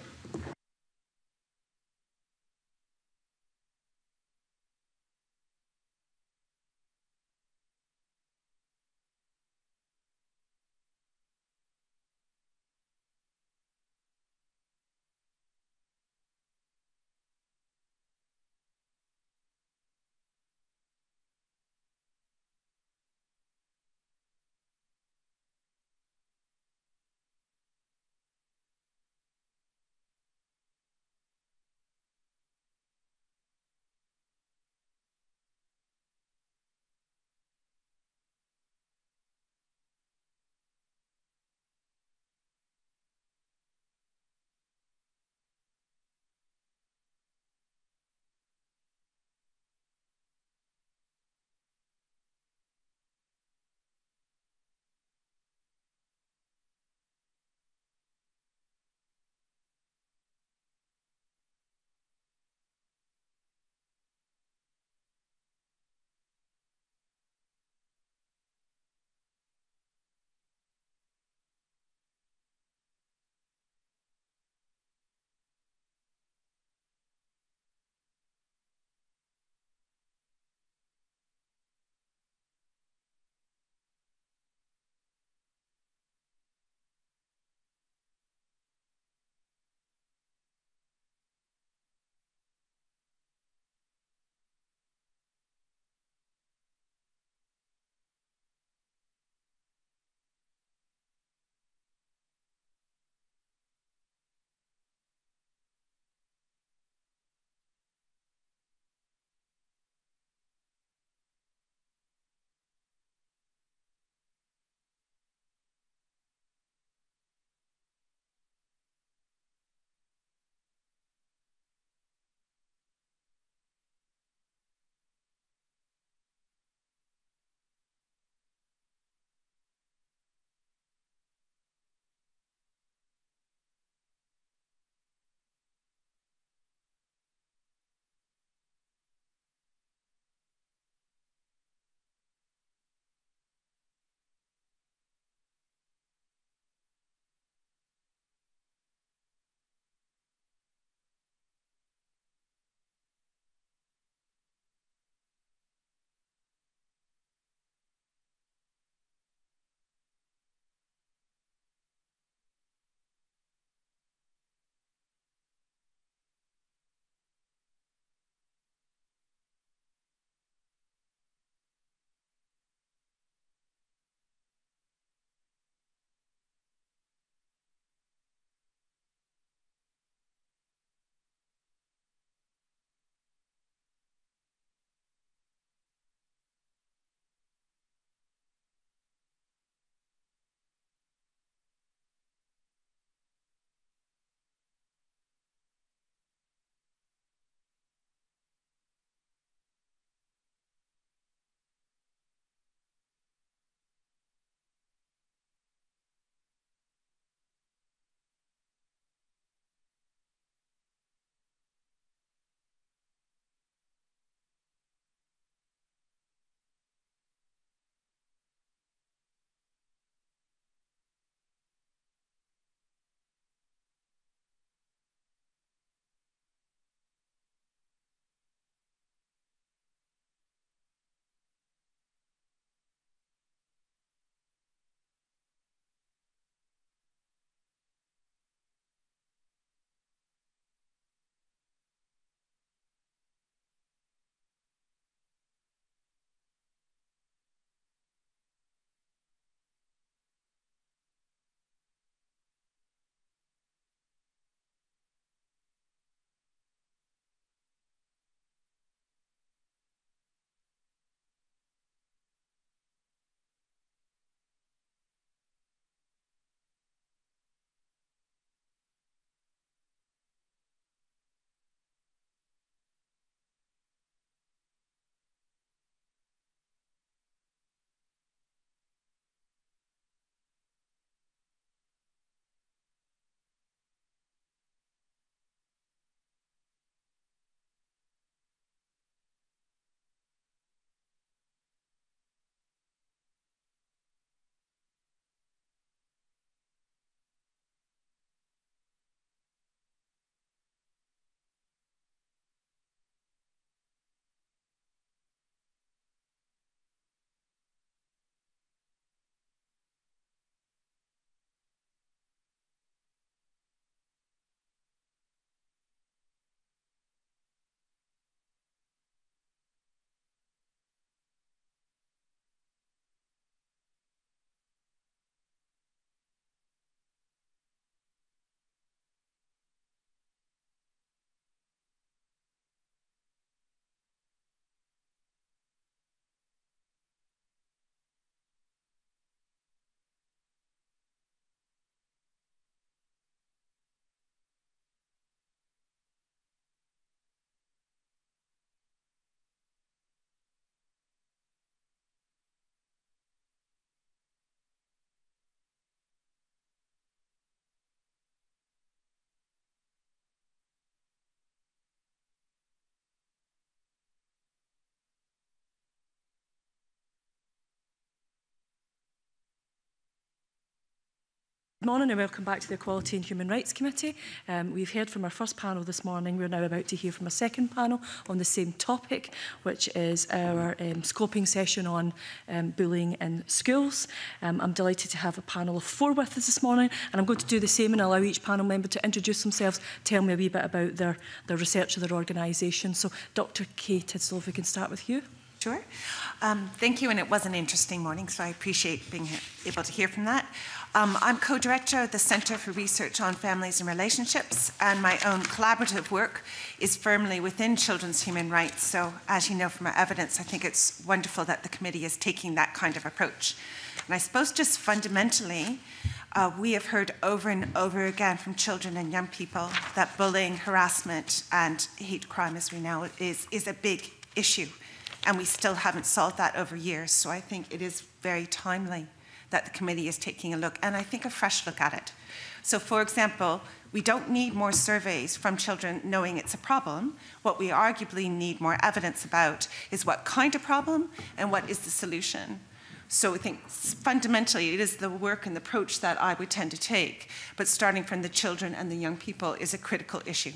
Good morning and welcome back to the Equality and Human Rights Committee. Um, we've heard from our first panel this morning. We're now about to hear from a second panel on the same topic, which is our um, scoping session on um, bullying in schools. Um, I'm delighted to have a panel of four with us this morning, and I'm going to do the same and allow each panel member to introduce themselves, tell me a wee bit about their, their research or their organisation. So Doctor Kay Tidsall, if we can start with you. Sure. Um, thank you, and it was an interesting morning, so I appreciate being able to hear from that. Um, I'm co-director of the Centre for Research on Families and Relationships, and my own collaborative work is firmly within children's human rights. So, as you know from our evidence, I think it's wonderful that the committee is taking that kind of approach. And I suppose just fundamentally, uh, we have heard over and over again from children and young people that bullying, harassment, and hate crime, as we know, is, is a big issue. And we still haven't solved that over years. So I think it is very timely that the committee is taking a look, and I think a fresh look at it. So, for example, we don't need more surveys from children knowing it's a problem. What we arguably need more evidence about is what kind of problem and what is the solution. So I think fundamentally it is the work and the approach that I would tend to take, but starting from the children and the young people is a critical issue.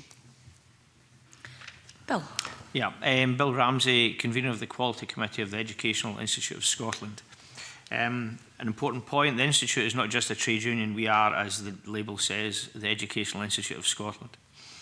Bill. Yeah, um, Bill Ramsey, convener of the Quality Committee of the Educational Institute of Scotland. Um, an important point, the Institute is not just a trade union, we are, as the label says, the Educational Institute of Scotland.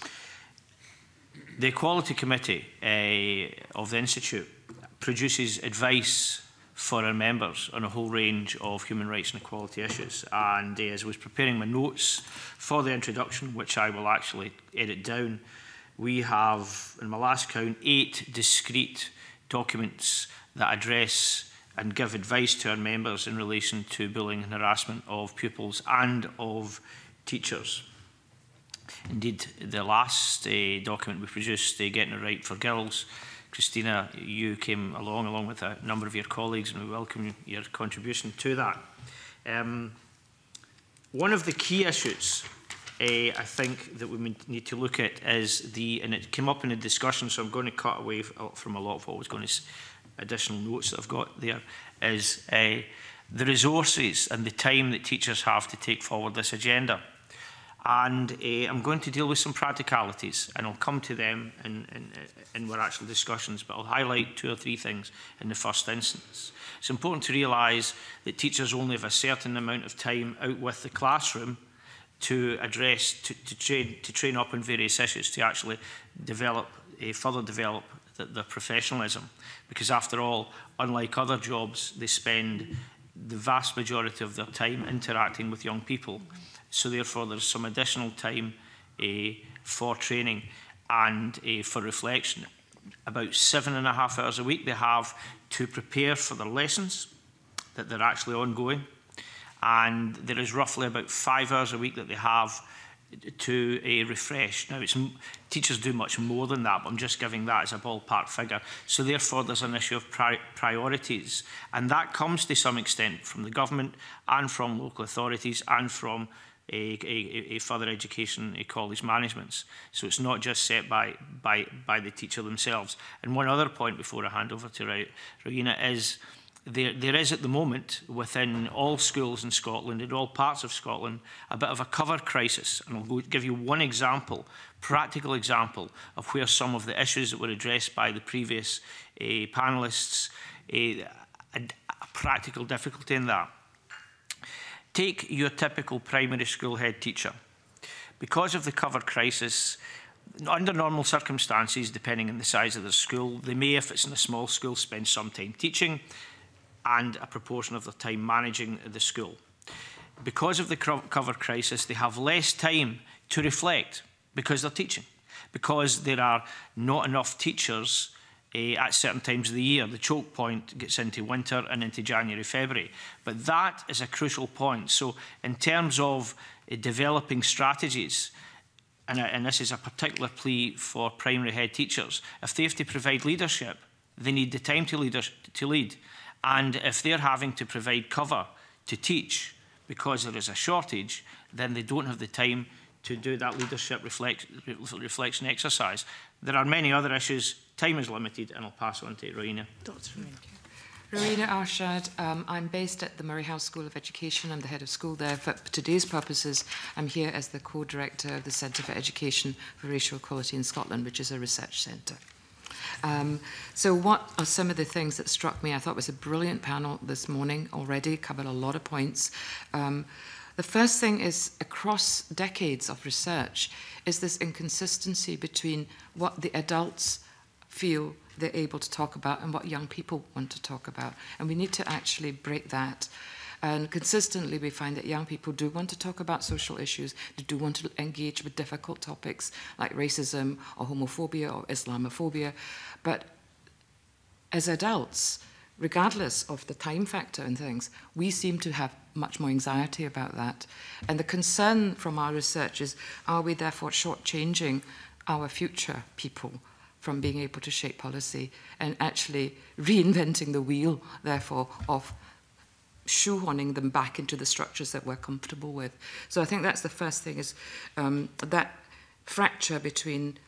The Equality Committee uh, of the Institute produces advice for our members on a whole range of human rights and equality issues. And uh, as I was preparing my notes for the introduction, which I will actually edit down, we have, in my last count, eight discrete documents that address and give advice to our members in relation to bullying and harassment of pupils and of teachers. Indeed, the last uh, document we produced, uh, Getting It Right for Girls, Christina, you came along, along with a number of your colleagues, and we welcome your contribution to that. Um, one of the key issues uh, I think that we need to look at is the, and it came up in the discussion, so I'm going to cut away from a lot of what I was going to additional notes that I've got there, is uh, the resources and the time that teachers have to take forward this agenda. And uh, I'm going to deal with some practicalities, and I'll come to them in, in, in our actual discussions, but I'll highlight two or three things in the first instance. It's important to realise that teachers only have a certain amount of time out with the classroom to address, to, to, train, to train up on various issues, to actually develop, uh, further develop their professionalism, because after all, unlike other jobs, they spend the vast majority of their time interacting with young people. So therefore there's some additional time uh, for training and uh, for reflection. About seven and a half hours a week they have to prepare for their lessons that they're actually ongoing, and there is roughly about five hours a week that they have to uh, refresh. Now, it's, teachers do much more than that, but I'm just giving that as a ballpark figure. So therefore, there's an issue of pri priorities, and that comes to some extent from the government and from local authorities and from a, a, a further education a college managements. So it's not just set by, by, by the teacher themselves. And one other point before I hand over to Rowena is There, there is at the moment within all schools in Scotland, in all parts of Scotland, a bit of a cover crisis. And I'll go give you one example, practical example, of where some of the issues that were addressed by the previous uh, panellists, uh, a, a practical difficulty in that. Take your typical primary school head teacher. Because of the cover crisis, under normal circumstances, depending on the size of the school, they may, if it's in a small school, spend some time teaching and a proportion of their time managing the school. Because of the cover crisis, they have less time to reflect because they're teaching, because there are not enough teachers uh, at certain times of the year. The choke point gets into winter and into January, February. But that is a crucial point. So in terms of uh, developing strategies, and, and this is a particular plea for primary head teachers, if they have to provide leadership, they need the time to, leader, to lead. And if they're having to provide cover to teach because there is a shortage, then they don't have the time to do that leadership reflect, reflection exercise. There are many other issues. Time is limited, and I'll pass on to Rowena. Doctor Rowena. Rowena Arshad, um, I'm based at the Murray House School of Education. I'm the head of school there. For today's purposes, I'm here as the co-director of the Centre for Education for Racial Equality in Scotland, which is a research centre. Um, so what are some of the things that struck me? I thought it was a brilliant panel this morning already, covered a lot of points. Um, the first thing is, across decades of research, is this inconsistency between what the adults feel they're able to talk about and what young people want to talk about. And we need to actually break that. And consistently we find that young people do want to talk about social issues, they do want to engage with difficult topics like racism or homophobia or Islamophobia. But as adults, regardless of the time factor and things, we seem to have much more anxiety about that. And the concern from our research is, are we therefore shortchanging our future people from being able to shape policy and actually reinventing the wheel, therefore, of shoehorning them back into the structures that we're comfortable with. So I think that's the first thing, is um, that fracture between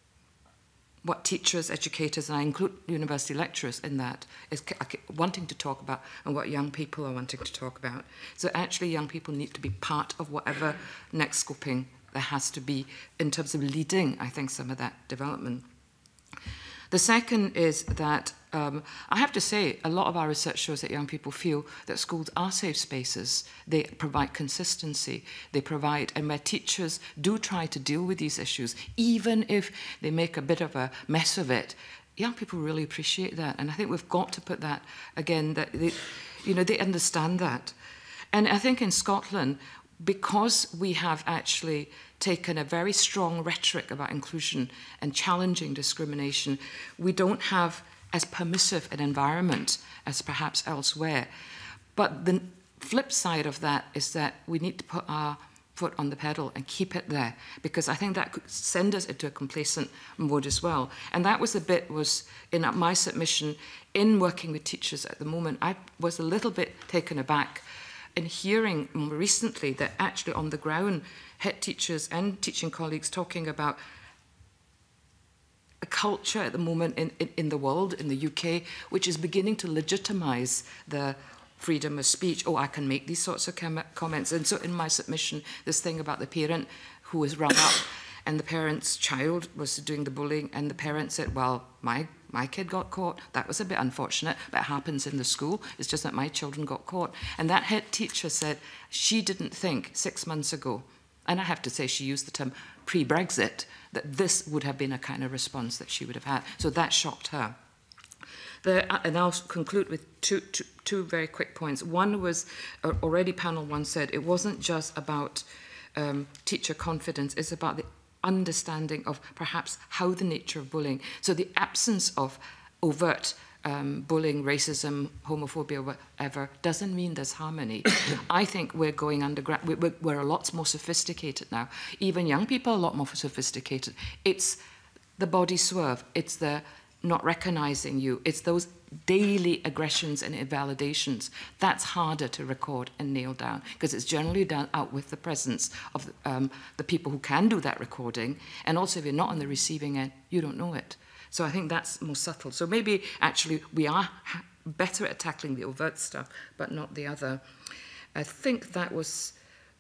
what teachers, educators, and I include university lecturers in that, is wanting to talk about and what young people are wanting to talk about. So actually young people need to be part of whatever next scoping there has to be in terms of leading, I think, some of that development. The second is that um, I have to say a lot of our research shows that young people feel that schools are safe spaces. They provide consistency. They provide, and where teachers do try to deal with these issues, even if they make a bit of a mess of it, young people really appreciate that. And I think we've got to put that, again, that they, you know, they understand that. And I think in Scotland, because we have actually taken a very strong rhetoric about inclusion and challenging discrimination, we don't have as permissive an environment as perhaps elsewhere. But the flip side of that is that we need to put our foot on the pedal and keep it there, because I think that could send us into a complacent mode as well. And that was the bit was in my submission in working with teachers at the moment. I was a little bit taken aback in hearing more recently that actually on the ground, head teachers and teaching colleagues talking about a culture at the moment in, in, in the world, in the U K, which is beginning to legitimise the freedom of speech. Oh, I can make these sorts of com comments. And so in my submission, this thing about the parent who was rung up and the parent's child was doing the bullying, and the parent said, well, my My kid got caught. That was a bit unfortunate, but it happens in the school. It's just that my children got caught. And that head teacher said she didn't think six months ago, and I have to say she used the term pre-Brexit, that this would have been a kind of response that she would have had. So that shocked her. The, and I'll conclude with two, two, two very quick points. One was, uh, already panel one said, it wasn't just about um, teacher confidence, it's about the understanding of perhaps how the nature of bullying. So the absence of overt um, bullying, racism, homophobia, whatever, doesn't mean there's harmony. I think we're going underground. We're, we're a lot more sophisticated now. Even young people are a lot more sophisticated. It's the body swerve. It's the not recognizing you. It's those daily aggressions and invalidations. That's harder to record and nail down, because it's generally done out with the presence of the, um, the people who can do that recording. And also, if you're not on the receiving end, you don't know it. So I think that's more subtle. So maybe actually we are better at tackling the overt stuff, but not the other. I think that was...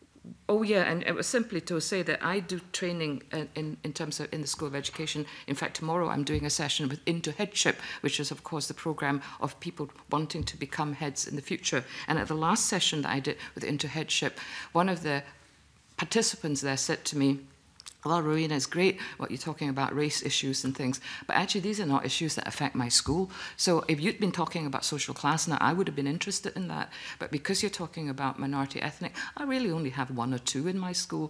Oh, yeah, and it was simply to say that I do training in, in, in terms of in the School of Education. In fact, tomorrow I'm doing a session with Into Headship, which is, of course, the programme of people wanting to become heads in the future. And at the last session that I did with Into Headship, one of the participants there said to me, well, Rowena, it's great what you're talking about, race issues and things, but actually these are not issues that affect my school. So if you'd been talking about social class now, I would have been interested in that. But because you're talking about minority ethnic, I really only have one or two in my school.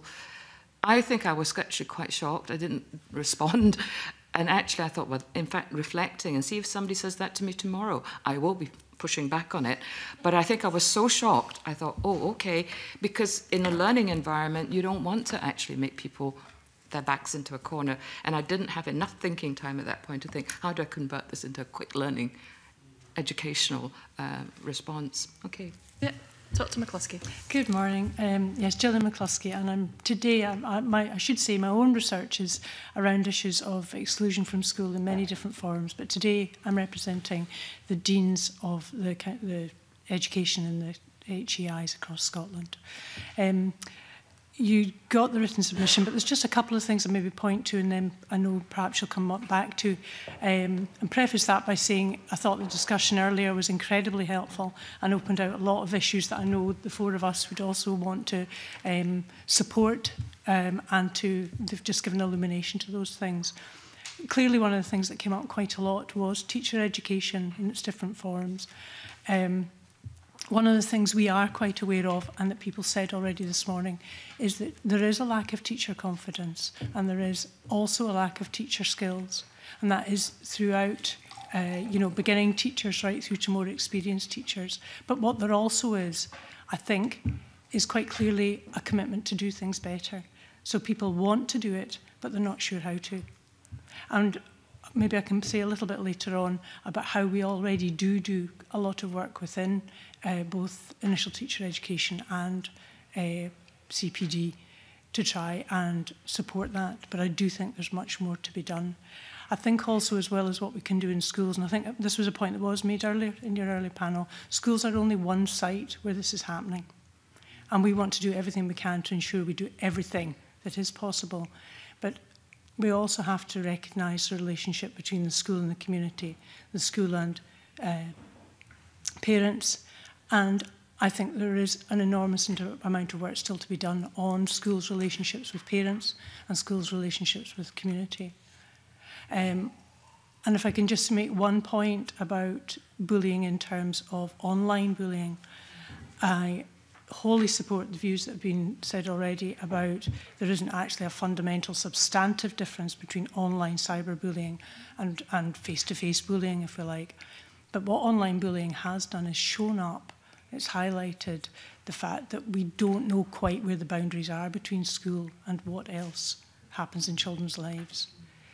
I think I was actually quite shocked. I didn't respond. And actually I thought, well, in fact, reflecting and see if somebody says that to me tomorrow, I will be pushing back on it. But I think I was so shocked, I thought, oh, okay, because in a learning environment, you don't want to actually make people their backs into a corner. And I didn't have enough thinking time at that point to think, how do I convert this into a quick learning, educational uh, response? Okay. Yeah. Doctor McCluskey. Good morning. Um, yes, Gillian McCluskey, and I'm today. I, I, my, I should say my own research is around issues of exclusion from school in many different forms. But today I'm representing the deans of the the education in the H E Is across Scotland. Um, You got the written submission, but there's just a couple of things I maybe point to, and then I know perhaps you'll come up back to. Um, and preface that by saying I thought the discussion earlier was incredibly helpful and opened out a lot of issues that I know the four of us would also want to um, support, um, and to they've just given illumination to those things. Clearly, one of the things that came up quite a lot was teacher education in its different forms. Um, One of the things we are quite aware of, and that people said already this morning, is that there is a lack of teacher confidence, and there is also a lack of teacher skills. And that is throughout, uh, you know, beginning teachers right through to more experienced teachers. But what there also is, I think, is quite clearly a commitment to do things better. So people want to do it, but they're not sure how to. And maybe I can say a little bit later on about how we already do do a lot of work within uh, both initial teacher education and uh, C P D to try and support that. But I do think there's much more to be done. I think also, as well as what we can do in schools, and I think this was a point that was made earlier in your earlier panel, schools are only one site where this is happening. And we want to do everything we can to ensure we do everything that is possible. But we also have to recognise the relationship between the school and the community, the school and uh, parents. And I think there is an enormous amount of work still to be done on schools' relationships with parents and schools' relationships with community. Um, and if I can just make one point about bullying in terms of online bullying, I wholly support the views that have been said already about there isn't actually a fundamental substantive difference between online cyberbullying and, and face-to-face bullying, if you like. But what online bullying has done is shown up, it's highlighted the fact that we don't know quite where the boundaries are between school and what else happens in children's lives.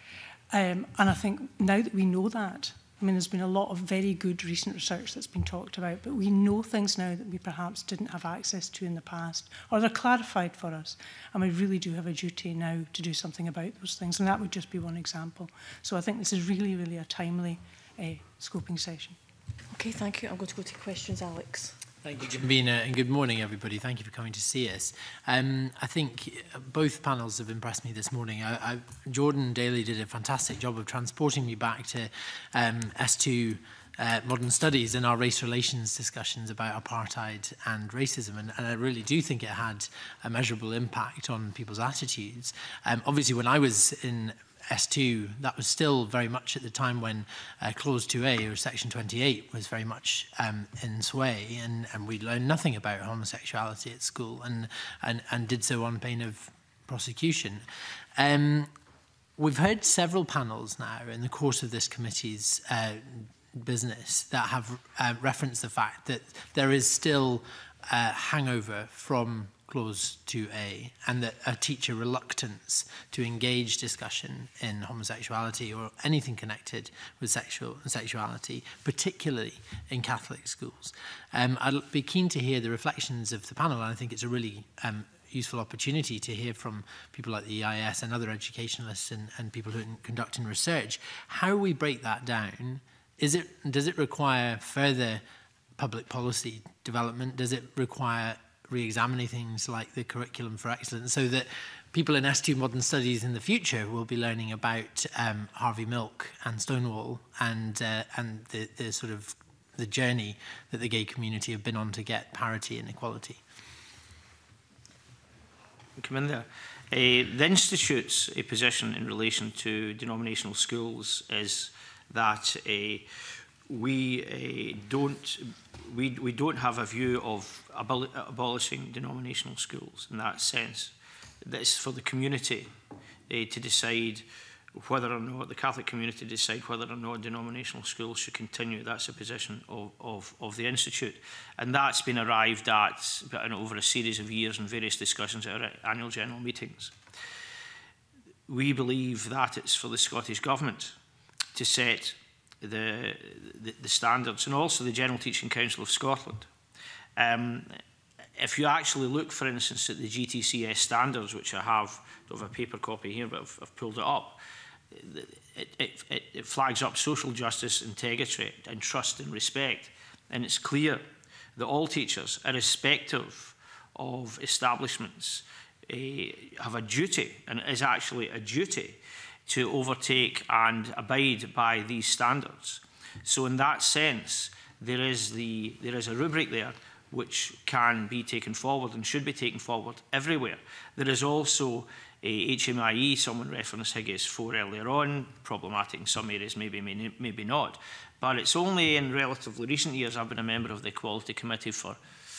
Um, and I think now that we know that, I mean, there's been a lot of very good recent research that's been talked about, but we know things now that we perhaps didn't have access to in the past, or they're clarified for us. And we really do have a duty now to do something about those things, and that would just be one example. So I think this is really, really a timely uh, scoping session. Okay, thank you. I'm going to go to questions, Alex. Thank you, Convener, and good morning, everybody. Thank you for coming to see us. Um, I think both panels have impressed me this morning. I, I, Jordan Daly did a fantastic job of transporting me back to um, S two uh, Modern Studies and our race relations discussions about apartheid and racism, and, and I really do think it had a measurable impact on people's attitudes. Um, obviously, when I was in S two, that was still very much at the time when uh, Clause two A, or Section twenty-eight, was very much um, in sway, and, and we learned nothing about homosexuality at school, and, and, and did so on pain of prosecution. Um, we've heard several panels now in the course of this committee's uh, business that have uh, referenced the fact that there is still a hangover from Clause two A, and that a teacher reluctance to engage discussion in homosexuality or anything connected with sexual sexuality, particularly in Catholic schools. Um, I'd be keen to hear the reflections of the panel, and I think it's a really um, useful opportunity to hear from people like the E I S and other educationalists and, and people who are conducting research. How we break that down, is it, does it require further public policy development? Does it require re-examining things like the curriculum for excellence, so that people in S two Modern Studies in the future will be learning about um, Harvey Milk and Stonewall and uh, and the, the sort of the journey that the gay community have been on to get parity and equality? Come in there. Uh, the Institute's a position in relation to denominational schools is that uh, we uh, don't we we don't have a view of abol abolishing denominational schools in that sense. That's for the community uh, to decide whether or not the Catholic community decide whether or not denominational schools should continue. That's a position of, of, of the Institute. And that's been arrived at over a series of years in various discussions at our annual general meetings. We believe that it's for the Scottish Government to set the, the, the standards, and also the General Teaching Council of Scotland, Um, if you actually look, for instance, at the G T C S standards, which I have, I don't have a paper copy here, but I've, I've pulled it up, it, it, it, it flags up social justice, integrity and trust and respect. And it's clear that all teachers, irrespective of establishments, uh, have a duty, and it is actually a duty, to overtake and abide by these standards. So in that sense, there is, the, there is a rubric there which can be taken forward and should be taken forward everywhere. There is also a H M I E, someone referenced Higgins four earlier on, problematic in some areas, maybe, maybe not. But it's only in relatively recent years, I've been a member of the Equality Committee for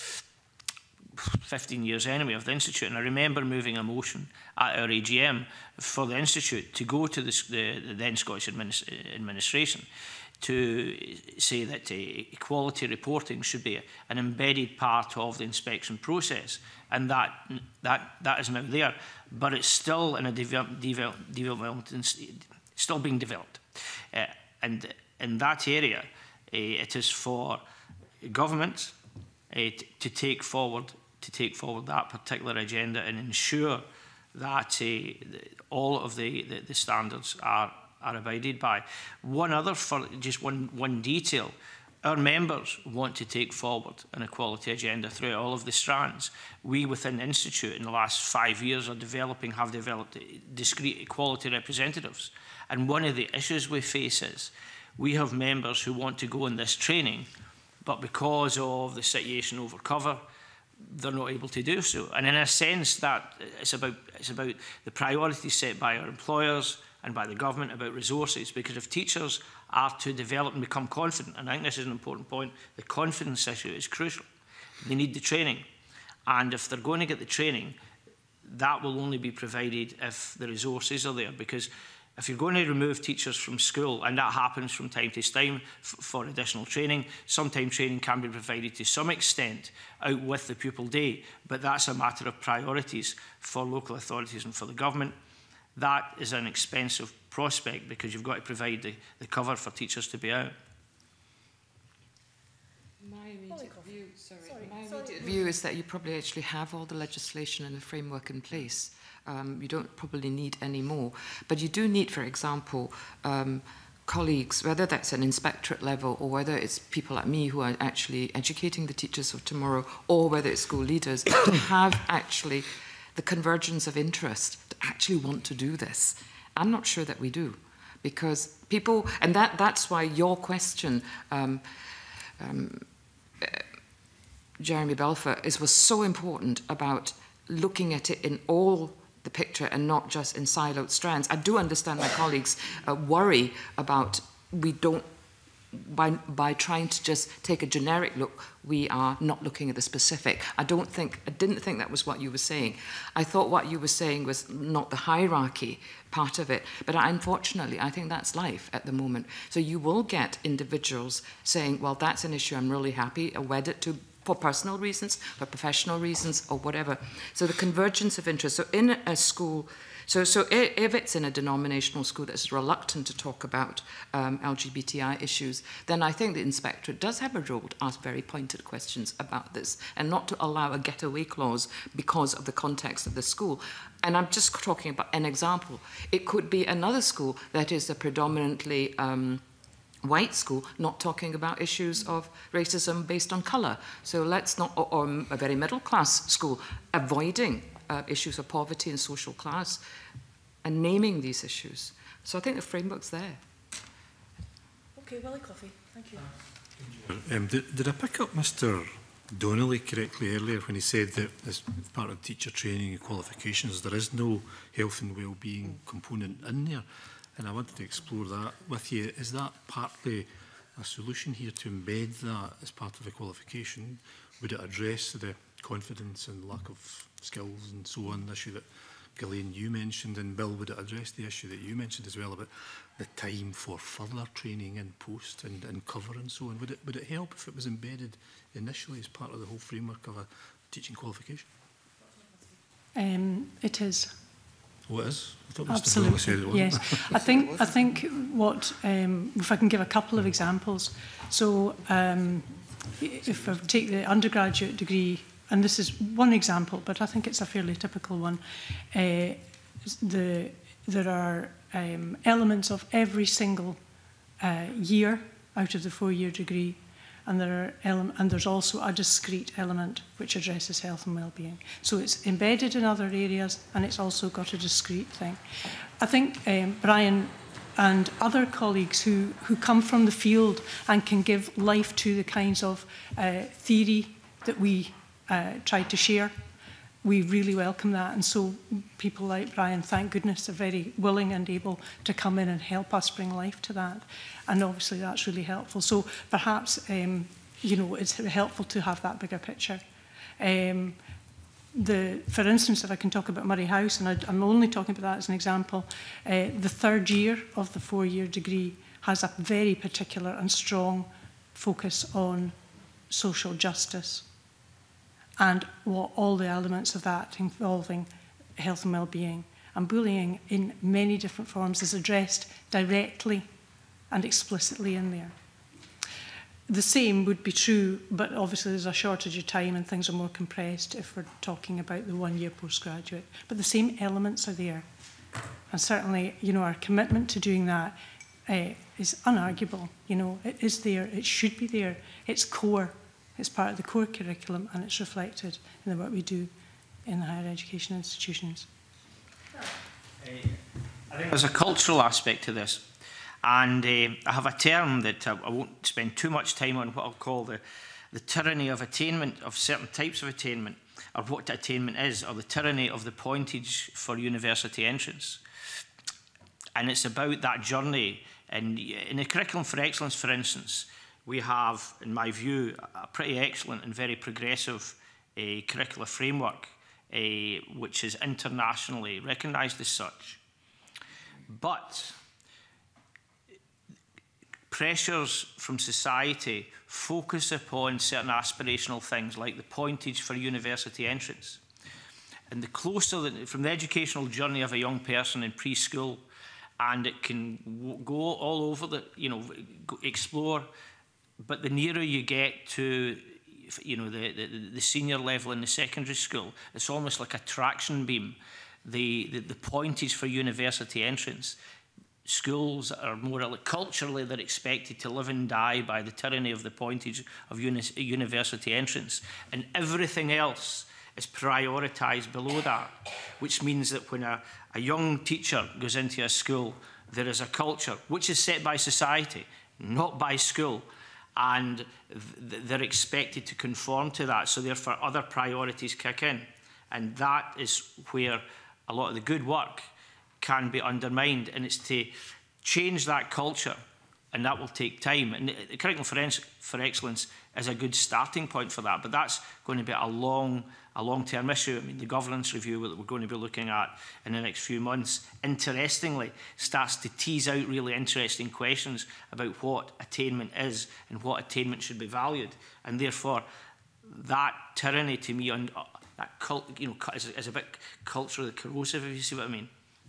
fifteen years anyway of the Institute, and I remember moving a motion at our A G M for the Institute to go to the, the, the then Scottish administ administration to say that uh, equality reporting should be an embedded part of the inspection process, and that that that is now there, but it's still in a develop, develop, development, still being developed, uh, and in that area, uh, it is for government uh, to take forward to take forward that particular agenda and ensure that uh, all of the, the, the standards are, are abided by. One other, for just one, one detail, our members want to take forward an equality agenda throughout all of the strands. We within the Institute in the last five years are developing, have developed discrete equality representatives. And one of the issues we face is we have members who want to go on this training, but because of the situation over cover, they're not able to do so. And in a sense, that it's about, it's about the priorities set by our employers and by the government about resources, because if teachers are to develop and become confident, and I think this is an important point, the confidence issue is crucial. They need the training. And if they're going to get the training, that will only be provided if the resources are there, because if you're going to remove teachers from school, and that happens from time to time for additional training, sometimes training can be provided to some extent out with the pupil day, but that's a matter of priorities for local authorities and for the government. That is an expensive prospect because you've got to provide the, the cover for teachers to be out. My immediate view, sorry, sorry, my immediate sorry. view is that you probably actually have all the legislation and the framework in place. Um, you don't probably need any more. But you do need, for example, um, colleagues, whether that's an inspectorate level or whether it's people like me who are actually educating the teachers of tomorrow, or whether it's school leaders, to have actually the convergence of interest to actually want to do this. I'm not sure that we do, because people, and that, that's why your question, um, um, uh, Jeremy Belfer, is, was so important about looking at it in all the picture and not just in siloed strands. I do understand my colleagues uh, worry about we don't, by, by trying to just take a generic look, we are not looking at the specific. I don't think, I didn't think that was what you were saying. I thought what you were saying was not the hierarchy part of it, but I, unfortunately, I think that's life at the moment. So you will get individuals saying, well, that's an issue I'm really happy, I wed it to for personal reasons, for professional reasons, or whatever. So the convergence of interest. So in a school, so, so if it's in a denominational school that's reluctant to talk about um, L G B T I issues, then I think the inspectorate does have a role to ask very pointed questions about this and not to allow a getaway clause because of the context of the school. And I'm just talking about an example. It could be another school that is a predominantly um, white school, not talking about issues of racism based on colour. So let's not, or, or a very middle class school, avoiding uh, issues of poverty and social class and naming these issues. So I think the framework's there. Okay, Willie Coffey, thank you. Um, did, did I pick up Mister Donnelly correctly earlier when he said that as part of teacher training and qualifications, there is no health and well-being component in there? And I wanted to explore that with you. Is that partly a solution here to embed that as part of the qualification? Would it address the confidence and lack of skills and so on, the issue that Ghislaine, you mentioned, and Bill, would it address the issue that you mentioned as well about the time for further training in post and, and cover and so on? Would it, would it help if it was embedded initially as part of the whole framework of a teaching qualification? Um, it is. Oh, it is? I thought Mister Absolutely, said it wasn't. yes. I think, I think what, um, if I can give a couple of examples. So um, if I take the undergraduate degree, and this is one example, but I think it's a fairly typical one, uh, the, there are um, elements of every single uh, year out of the four-year degree, and there are ele and there's also a discrete element which addresses health and well-being. So it's embedded in other areas, and it's also got a discrete thing. I think um, Brian and other colleagues who, who come from the field and can give life to the kinds of uh, theory that we uh, tried to share, we really welcome that. And so people like Brian, thank goodness, are very willing and able to come in and help us bring life to that. And obviously that's really helpful. So perhaps, um, you know, it's helpful to have that bigger picture. Um, the, for instance, if I can talk about Murray House, and I, I'm only talking about that as an example, uh, the third year of the four-year degree has a very particular and strong focus on social justice and what all the elements of that involving health and well-being. And bullying in many different forms is addressed directly and explicitly in there. The same would be true, but obviously there's a shortage of time and things are more compressed if we're talking about the one-year postgraduate. But the same elements are there. And certainly, you know, our commitment to doing that uh, is unarguable. You know, it is there, it should be there, it's core. It's part of the core curriculum, and it's reflected in the work we do in the higher education institutions. Uh, I think there's a cultural aspect to this, and uh, I have a term that I, I won't spend too much time on, what I'll call the, the tyranny of attainment, of certain types of attainment, or what attainment is, or the tyranny of the pointage for university entrance. And it's about that journey. And in the Curriculum for Excellence, for instance, we have, in my view, a pretty excellent and very progressive uh, curricular framework, uh, which is internationally recognised as such. But pressures from society focus upon certain aspirational things, like the pointage for university entrance. And the closer, that, from the educational journey of a young person in preschool, and it can w go all over the, you know, go, explore. But the nearer you get to, you know, the, the, the senior level in the secondary school, it's almost like a traction beam. The, the, the pointage for university entrance. Schools are more like, culturally, they're expected to live and die by the tyranny of the pointage of uni university entrance. And everything else is prioritised below that, which means that when a, a young teacher goes into a school, there is a culture which is set by society, not by school. And th they're expected to conform to that, so therefore other priorities kick in. And that is where a lot of the good work can be undermined, and it's to change that culture, and that will take time. And the Curriculum for, for Excellence is a good starting point for that, but that's going to be a long, a long-term issue. I mean, the governance review that we're going to be looking at in the next few months, interestingly, starts to tease out really interesting questions about what attainment is and what attainment should be valued. And therefore, that tyranny to me, on uh, that cult, you know, is, is a bit culturally corrosive, if you see what I mean.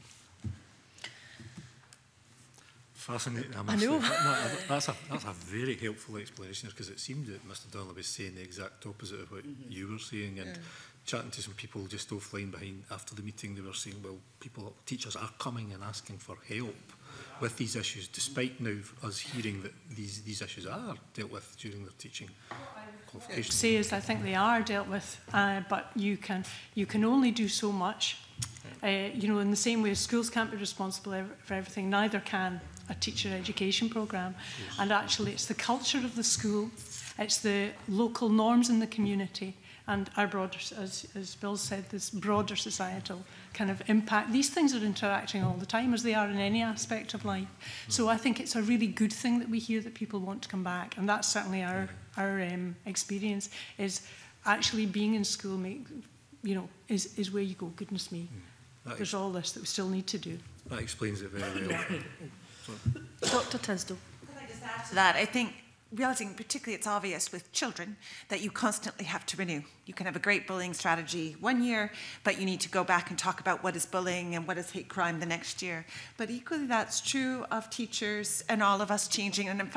Fascinating. I, I know. That, that's, a, that's a very helpful explanation, because it seemed that Mister Donnelly was saying the exact opposite of what mm-hmm. you were saying. And yeah. chatting to some people just offline behind after the meeting, they were saying, well, people, teachers are coming and asking for help with these issues, despite now us hearing that these, these issues are dealt with during their teaching qualification. Say is I think they are dealt with, uh, but you can, you can only do so much. Uh, you know, in the same way as schools can't be responsible for everything, neither can a teacher education programme. Yes. And actually it's the culture of the school, it's the local norms in the community, and our broader, as, as Bill said, this broader societal kind of impact. These things are interacting all the time, as they are in any aspect of life. Mm. So I think it's a really good thing that we hear that people want to come back, and that's certainly our, our um, experience, is actually being in school, make, you know, is, is where you go, goodness me. Mm. There's all this that we still need to do. That explains it very well. Doctor Tisdale. Can I just add to that? I think, realising particularly it's obvious with children that you constantly have to renew. You can have a great bullying strategy one year, but you need to go back and talk about what is bullying and what is hate crime the next year. But equally that's true of teachers and all of us changing. And in fact,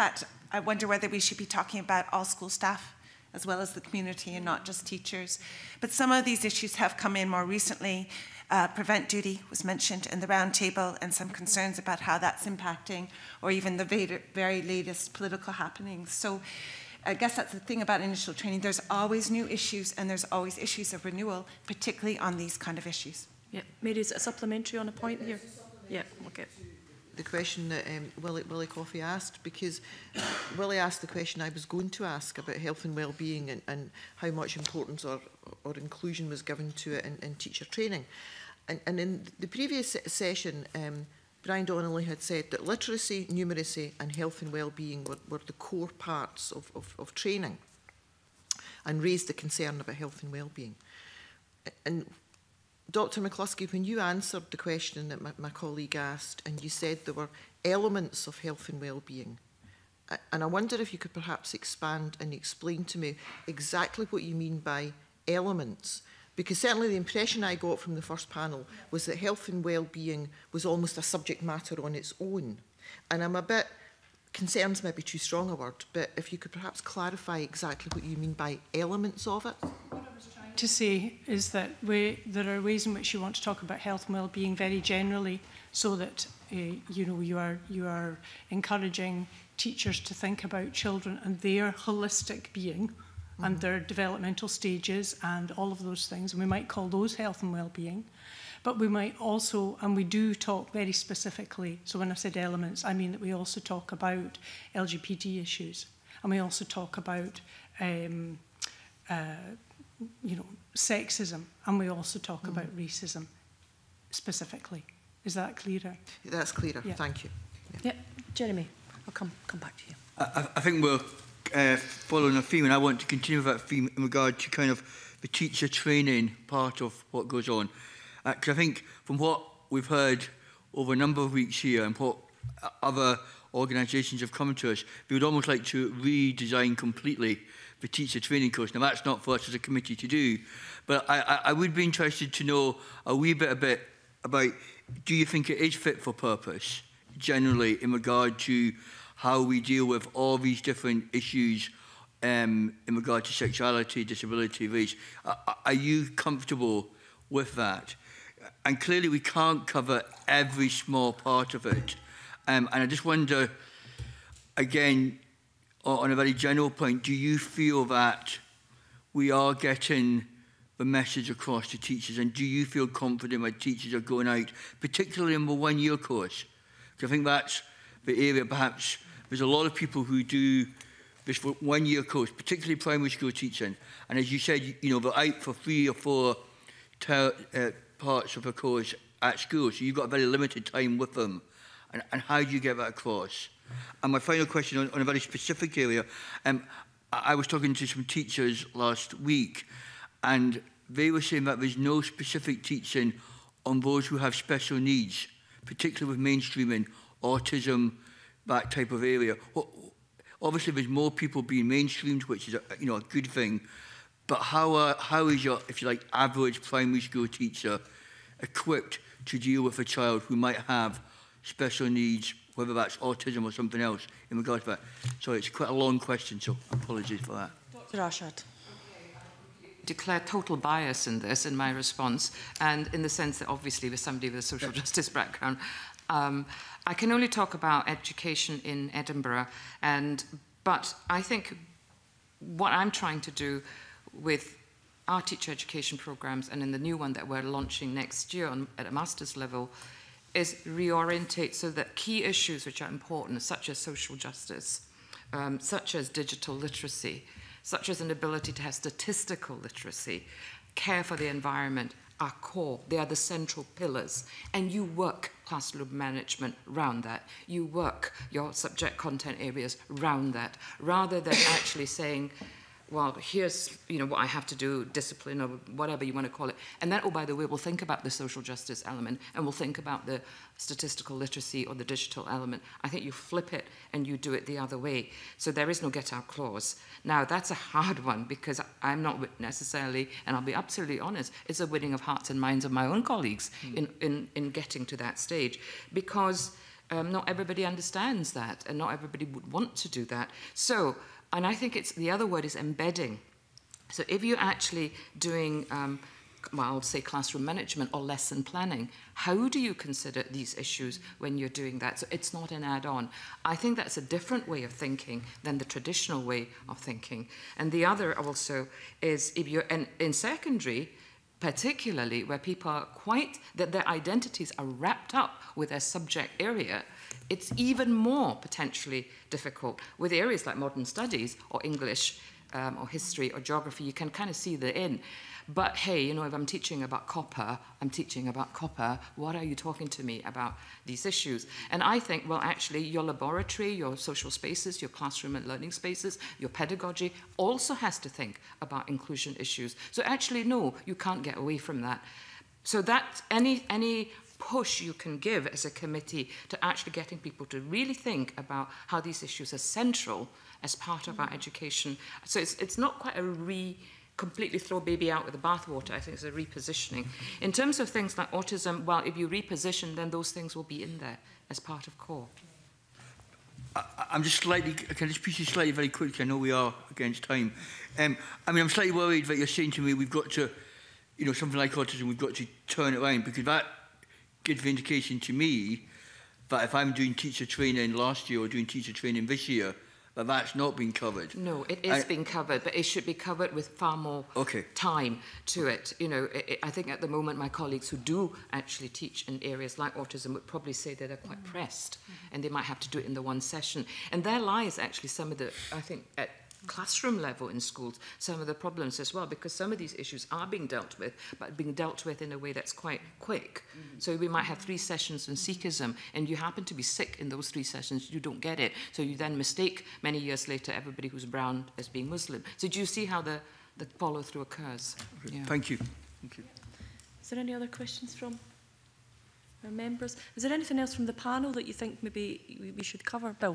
I wonder whether we should be talking about all school staff as well as the community and not just teachers. But some of these issues have come in more recently. Uh, prevent duty was mentioned in the roundtable, and some concerns about how that's impacting, or even the very, very latest political happenings. So I guess that's the thing about initial training. There's always new issues, and there's always issues of renewal, particularly on these kind of issues. Yeah, Mary, is it a supplementary on a point here? Yeah, okay. The question that um, Willie, Willie Coffey asked, because Willie asked the question I was going to ask about health and well-being and, and how much importance or, or inclusion was given to it in, in teacher training. And, and in the previous session, um, Brian Donnelly had said that literacy, numeracy and health and well-being were, were the core parts of, of, of training, and raised the concern about health and well-being. And Doctor McCluskey, when you answered the question that my, my colleague asked, and you said there were elements of health and well-being, and I wonder if you could perhaps expand and explain to me exactly what you mean by elements, because certainly the impression I got from the first panel was that health and well-being was almost a subject matter on its own. And I'm a bit, concerned's maybe too strong a word, but if you could perhaps clarify exactly what you mean by elements of it. To say is that we, there are ways in which you want to talk about health and well-being very generally, so that uh, you know you are you are encouraging teachers to think about children and their holistic being, mm-hmm. and their developmental stages and all of those things, and we might call those health and well-being. But we might also, and we do talk very specifically, so when I said elements, I mean that we also talk about L G B T issues, and we also talk about um, uh, you know, sexism, and we also talk mm. about racism specifically. Is that clearer? That's clearer, yeah. Thank you. Yeah. yeah, Jeremy, I'll come, come back to you. I, I think we're uh, following a theme, and I want to continue with that theme in regard to kind of the teacher training part of what goes on. Because uh, I think from what we've heard over a number of weeks here and what other organisations have come to us, we would almost like to redesign completely the teacher training course. Now, that's not for us as a committee to do, but I, I, I would be interested to know a wee bit, a bit about, do you think it is fit for purpose, generally, in regard to how we deal with all these different issues um, in regard to sexuality, disability, race? Are, are you comfortable with that? And clearly, we can't cover every small part of it. Um, and I just wonder, again, on a very general point, do you feel that we are getting the message across to teachers, and do you feel confident that teachers are going out, particularly in the one-year course? Because I think that's the area, perhaps, there's a lot of people who do this one-year course, particularly primary school teaching, and as you said, you know, they're out for three or four ter uh, parts of the course at school, so you've got very limited time with them. And, and how do you get that across? And my final question on, on a very specific area, um, I, I was talking to some teachers last week, and they were saying that there's no specific teaching on those who have special needs, particularly with mainstreaming, autism, that type of area. Well, obviously, there's more people being mainstreamed, which is a, you know, a good thing, but how, are, how is your, if you like, average primary school teacher equipped to deal with a child who might have special needs, whether that's autism or something else, in regards to that? So it's quite a long question, so apologies for that. Doctor Ashad. Declare total bias in this, in my response, and in the sense that obviously with somebody with a social justice background, um, I can only talk about education in Edinburgh, and but I think what I'm trying to do with our teacher education programmes and in the new one that we're launching next year on, at a master's level, is reorientate so that key issues which are important, such as social justice, um, such as digital literacy, such as an ability to have statistical literacy, care for the environment, are core. They are the central pillars. And you work classroom management round that. You work your subject content areas round that, rather than actually saying, well, here's, you know, what I have to do, discipline, or whatever you want to call it. And then, oh, by the way, we'll think about the social justice element, and we'll think about the statistical literacy or the digital element. I think you flip it and you do it the other way. So there is no get-out clause. Now, that's a hard one, because I'm not necessarily, and I'll be absolutely honest, it's a winning of hearts and minds of my own colleagues mm. in, in, in getting to that stage. Because Um, not everybody understands that, and not everybody would want to do that. So, and I think it's the other word is embedding. So if you're actually doing, um, well, I'll say classroom management or lesson planning, how do you consider these issues when you're doing that? So it's not an add-on. I think that's a different way of thinking than the traditional way of thinking. And the other also is if you're in, in secondary, particularly where people are quite, that their identities are wrapped up with their subject area, it's even more potentially difficult. With areas like modern studies or English um, or history or geography, you can kind of see the in. But hey, you know, if I'm teaching about copper, I'm teaching about copper, what are you talking to me about these issues? And I think, well, actually, your laboratory, your social spaces, your classroom and learning spaces, your pedagogy also has to think about inclusion issues. So actually, no, you can't get away from that. So that any, any push you can give as a committee to actually getting people to really think about how these issues are central as part of our education. So it's, it's not quite a re- completely throw baby out with the bathwater. I think it's a repositioning. In terms of things like autism, well, if you reposition, then those things will be in there as part of core. I, I'm just slightly, can I just piece you slightly very quickly? I know we are against time. Um, I mean, I'm slightly worried that you're saying to me we've got to, you know, something like autism, we've got to turn it around, because that gives the indication to me that if I'm doing teacher training last year or doing teacher training this year, that that's not been covered. No, it is I, being covered, but it should be covered with far more okay. time to it. You know, it, it, I think at the moment my colleagues who do actually teach in areas like autism would probably say that they're quite mm-hmm. pressed, mm-hmm. and they might have to do it in the one session. And there lies actually some of the, I think, at classroom level in schools, some of the problems as well, because some of these issues are being dealt with, but being dealt with in a way that's quite quick. Mm-hmm. So we might have three sessions on Sikhism, and you happen to be sick in those three sessions, you don't get it. So you then mistake many years later everybody who's brown as being Muslim. So do you see how the, the follow-through occurs? Okay. Yeah. Thank you. Thank you. Is there any other questions from our members? Is there anything else from the panel that you think maybe we should cover? Bill?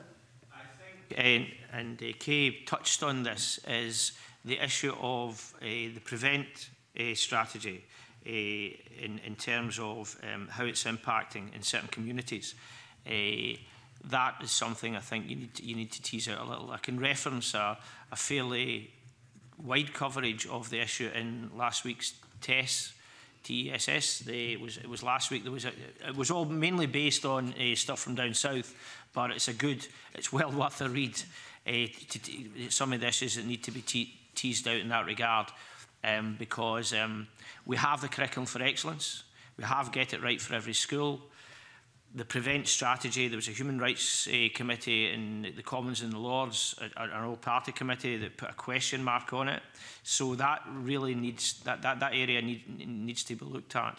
And, and uh, Kay touched on this, is the issue of uh, the prevent uh, strategy uh, in, in terms of um, how it's impacting in certain communities. Uh, that is something I think you need to, you need to tease out a little. I can reference a, a fairly wide coverage of the issue in last week's test. T E S S. They, it, was, it was last week. There was a, it was all mainly based on uh, stuff from down south, but it's a good, it's well worth a read. Uh, to, to, some of the issues that need to be te teased out in that regard, um, because um, we have the curriculum for excellence. We have Get It Right for every school. The prevent strategy, there was a human rights uh, committee in the Commons and the Lords, an all-party committee that put a question mark on it. So that really needs, that, that, that area need, needs to be looked at.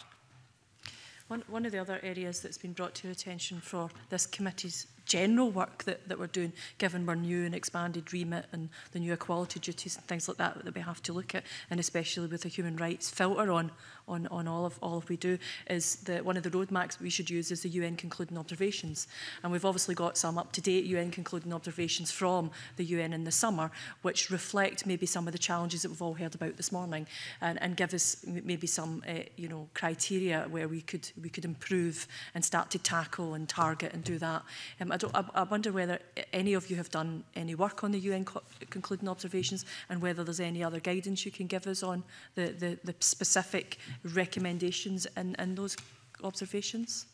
One, one of the other areas that's been brought to your attention for this committee's general work that, that we're doing, given we're new and expanded remit and the new equality duties and things like that that we have to look at, and especially with the human rights filter on on, on all of all of we do, is that one of the roadmaps we should use is the U N concluding observations. And we've obviously got some up-to-date U N concluding observations from the U N in the summer, which reflect maybe some of the challenges that we've all heard about this morning, and, and give us maybe some uh, you know, criteria where we could we could improve and start to tackle and target and do that. Um, I, don't, I, I wonder whether any of you have done any work on the U N co concluding observations, and whether there's any other guidance you can give us on the, the, the specific recommendations in, in those observations?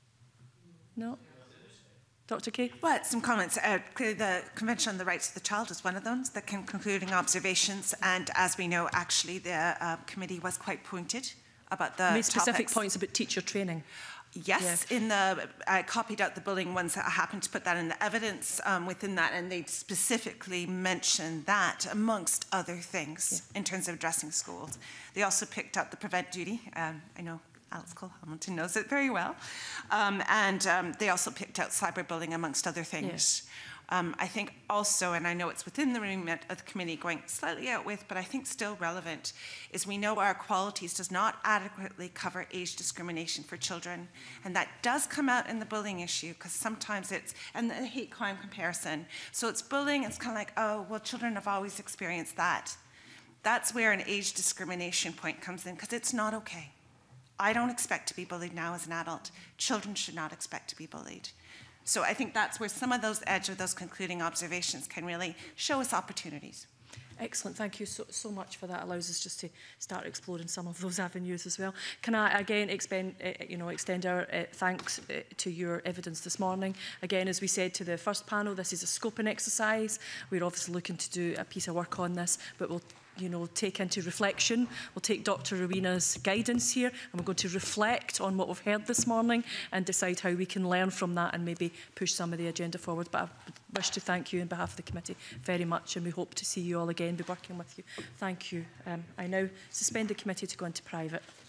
No? Doctor Kay? Well, some comments. Uh, clearly, the Convention on the Rights of the Child is one of those, the con concluding observations. And as we know, actually, the uh, committee was quite pointed about the made specific topics. points about teacher training. Yes, yeah. in the I copied out the bullying ones. I happened to put that in the evidence um, within that, and they specifically mentioned that amongst other things yeah. in terms of addressing schools. They also picked up the prevent duty. Um, I know Alex Cole-Hamilton knows it very well, um, and um, they also picked out cyberbullying amongst other things. Yeah. Um, I think also, and I know it's within the remit of the committee going slightly out with, but I think still relevant, is we know our Equalities does not adequately cover age discrimination for children. And that does come out in the bullying issue, because sometimes it's, and the hate crime comparison. So it's bullying, it's kind of like, oh, well, children have always experienced that. That's where an age discrimination point comes in, because it's not okay. I don't expect to be bullied now as an adult. Children should not expect to be bullied. So I think that's where some of those edge of those concluding observations can really show us opportunities. Excellent. Thank you so, so much for that. Allows us just to start exploring some of those avenues as well. Can I again expend, uh, you know, extend our uh, thanks uh, to your evidence this morning. Again, as we said to the first panel, this is a scoping exercise. We're obviously looking to do a piece of work on this, but we'll you know, take into reflection. We'll take Doctor Rowena's guidance here and we're going to reflect on what we've heard this morning and decide how we can learn from that and maybe push some of the agenda forward. But I wish to thank you on behalf of the committee very much and we hope to see you all again, be working with you. Thank you. Um, I now suspend the committee to go into private.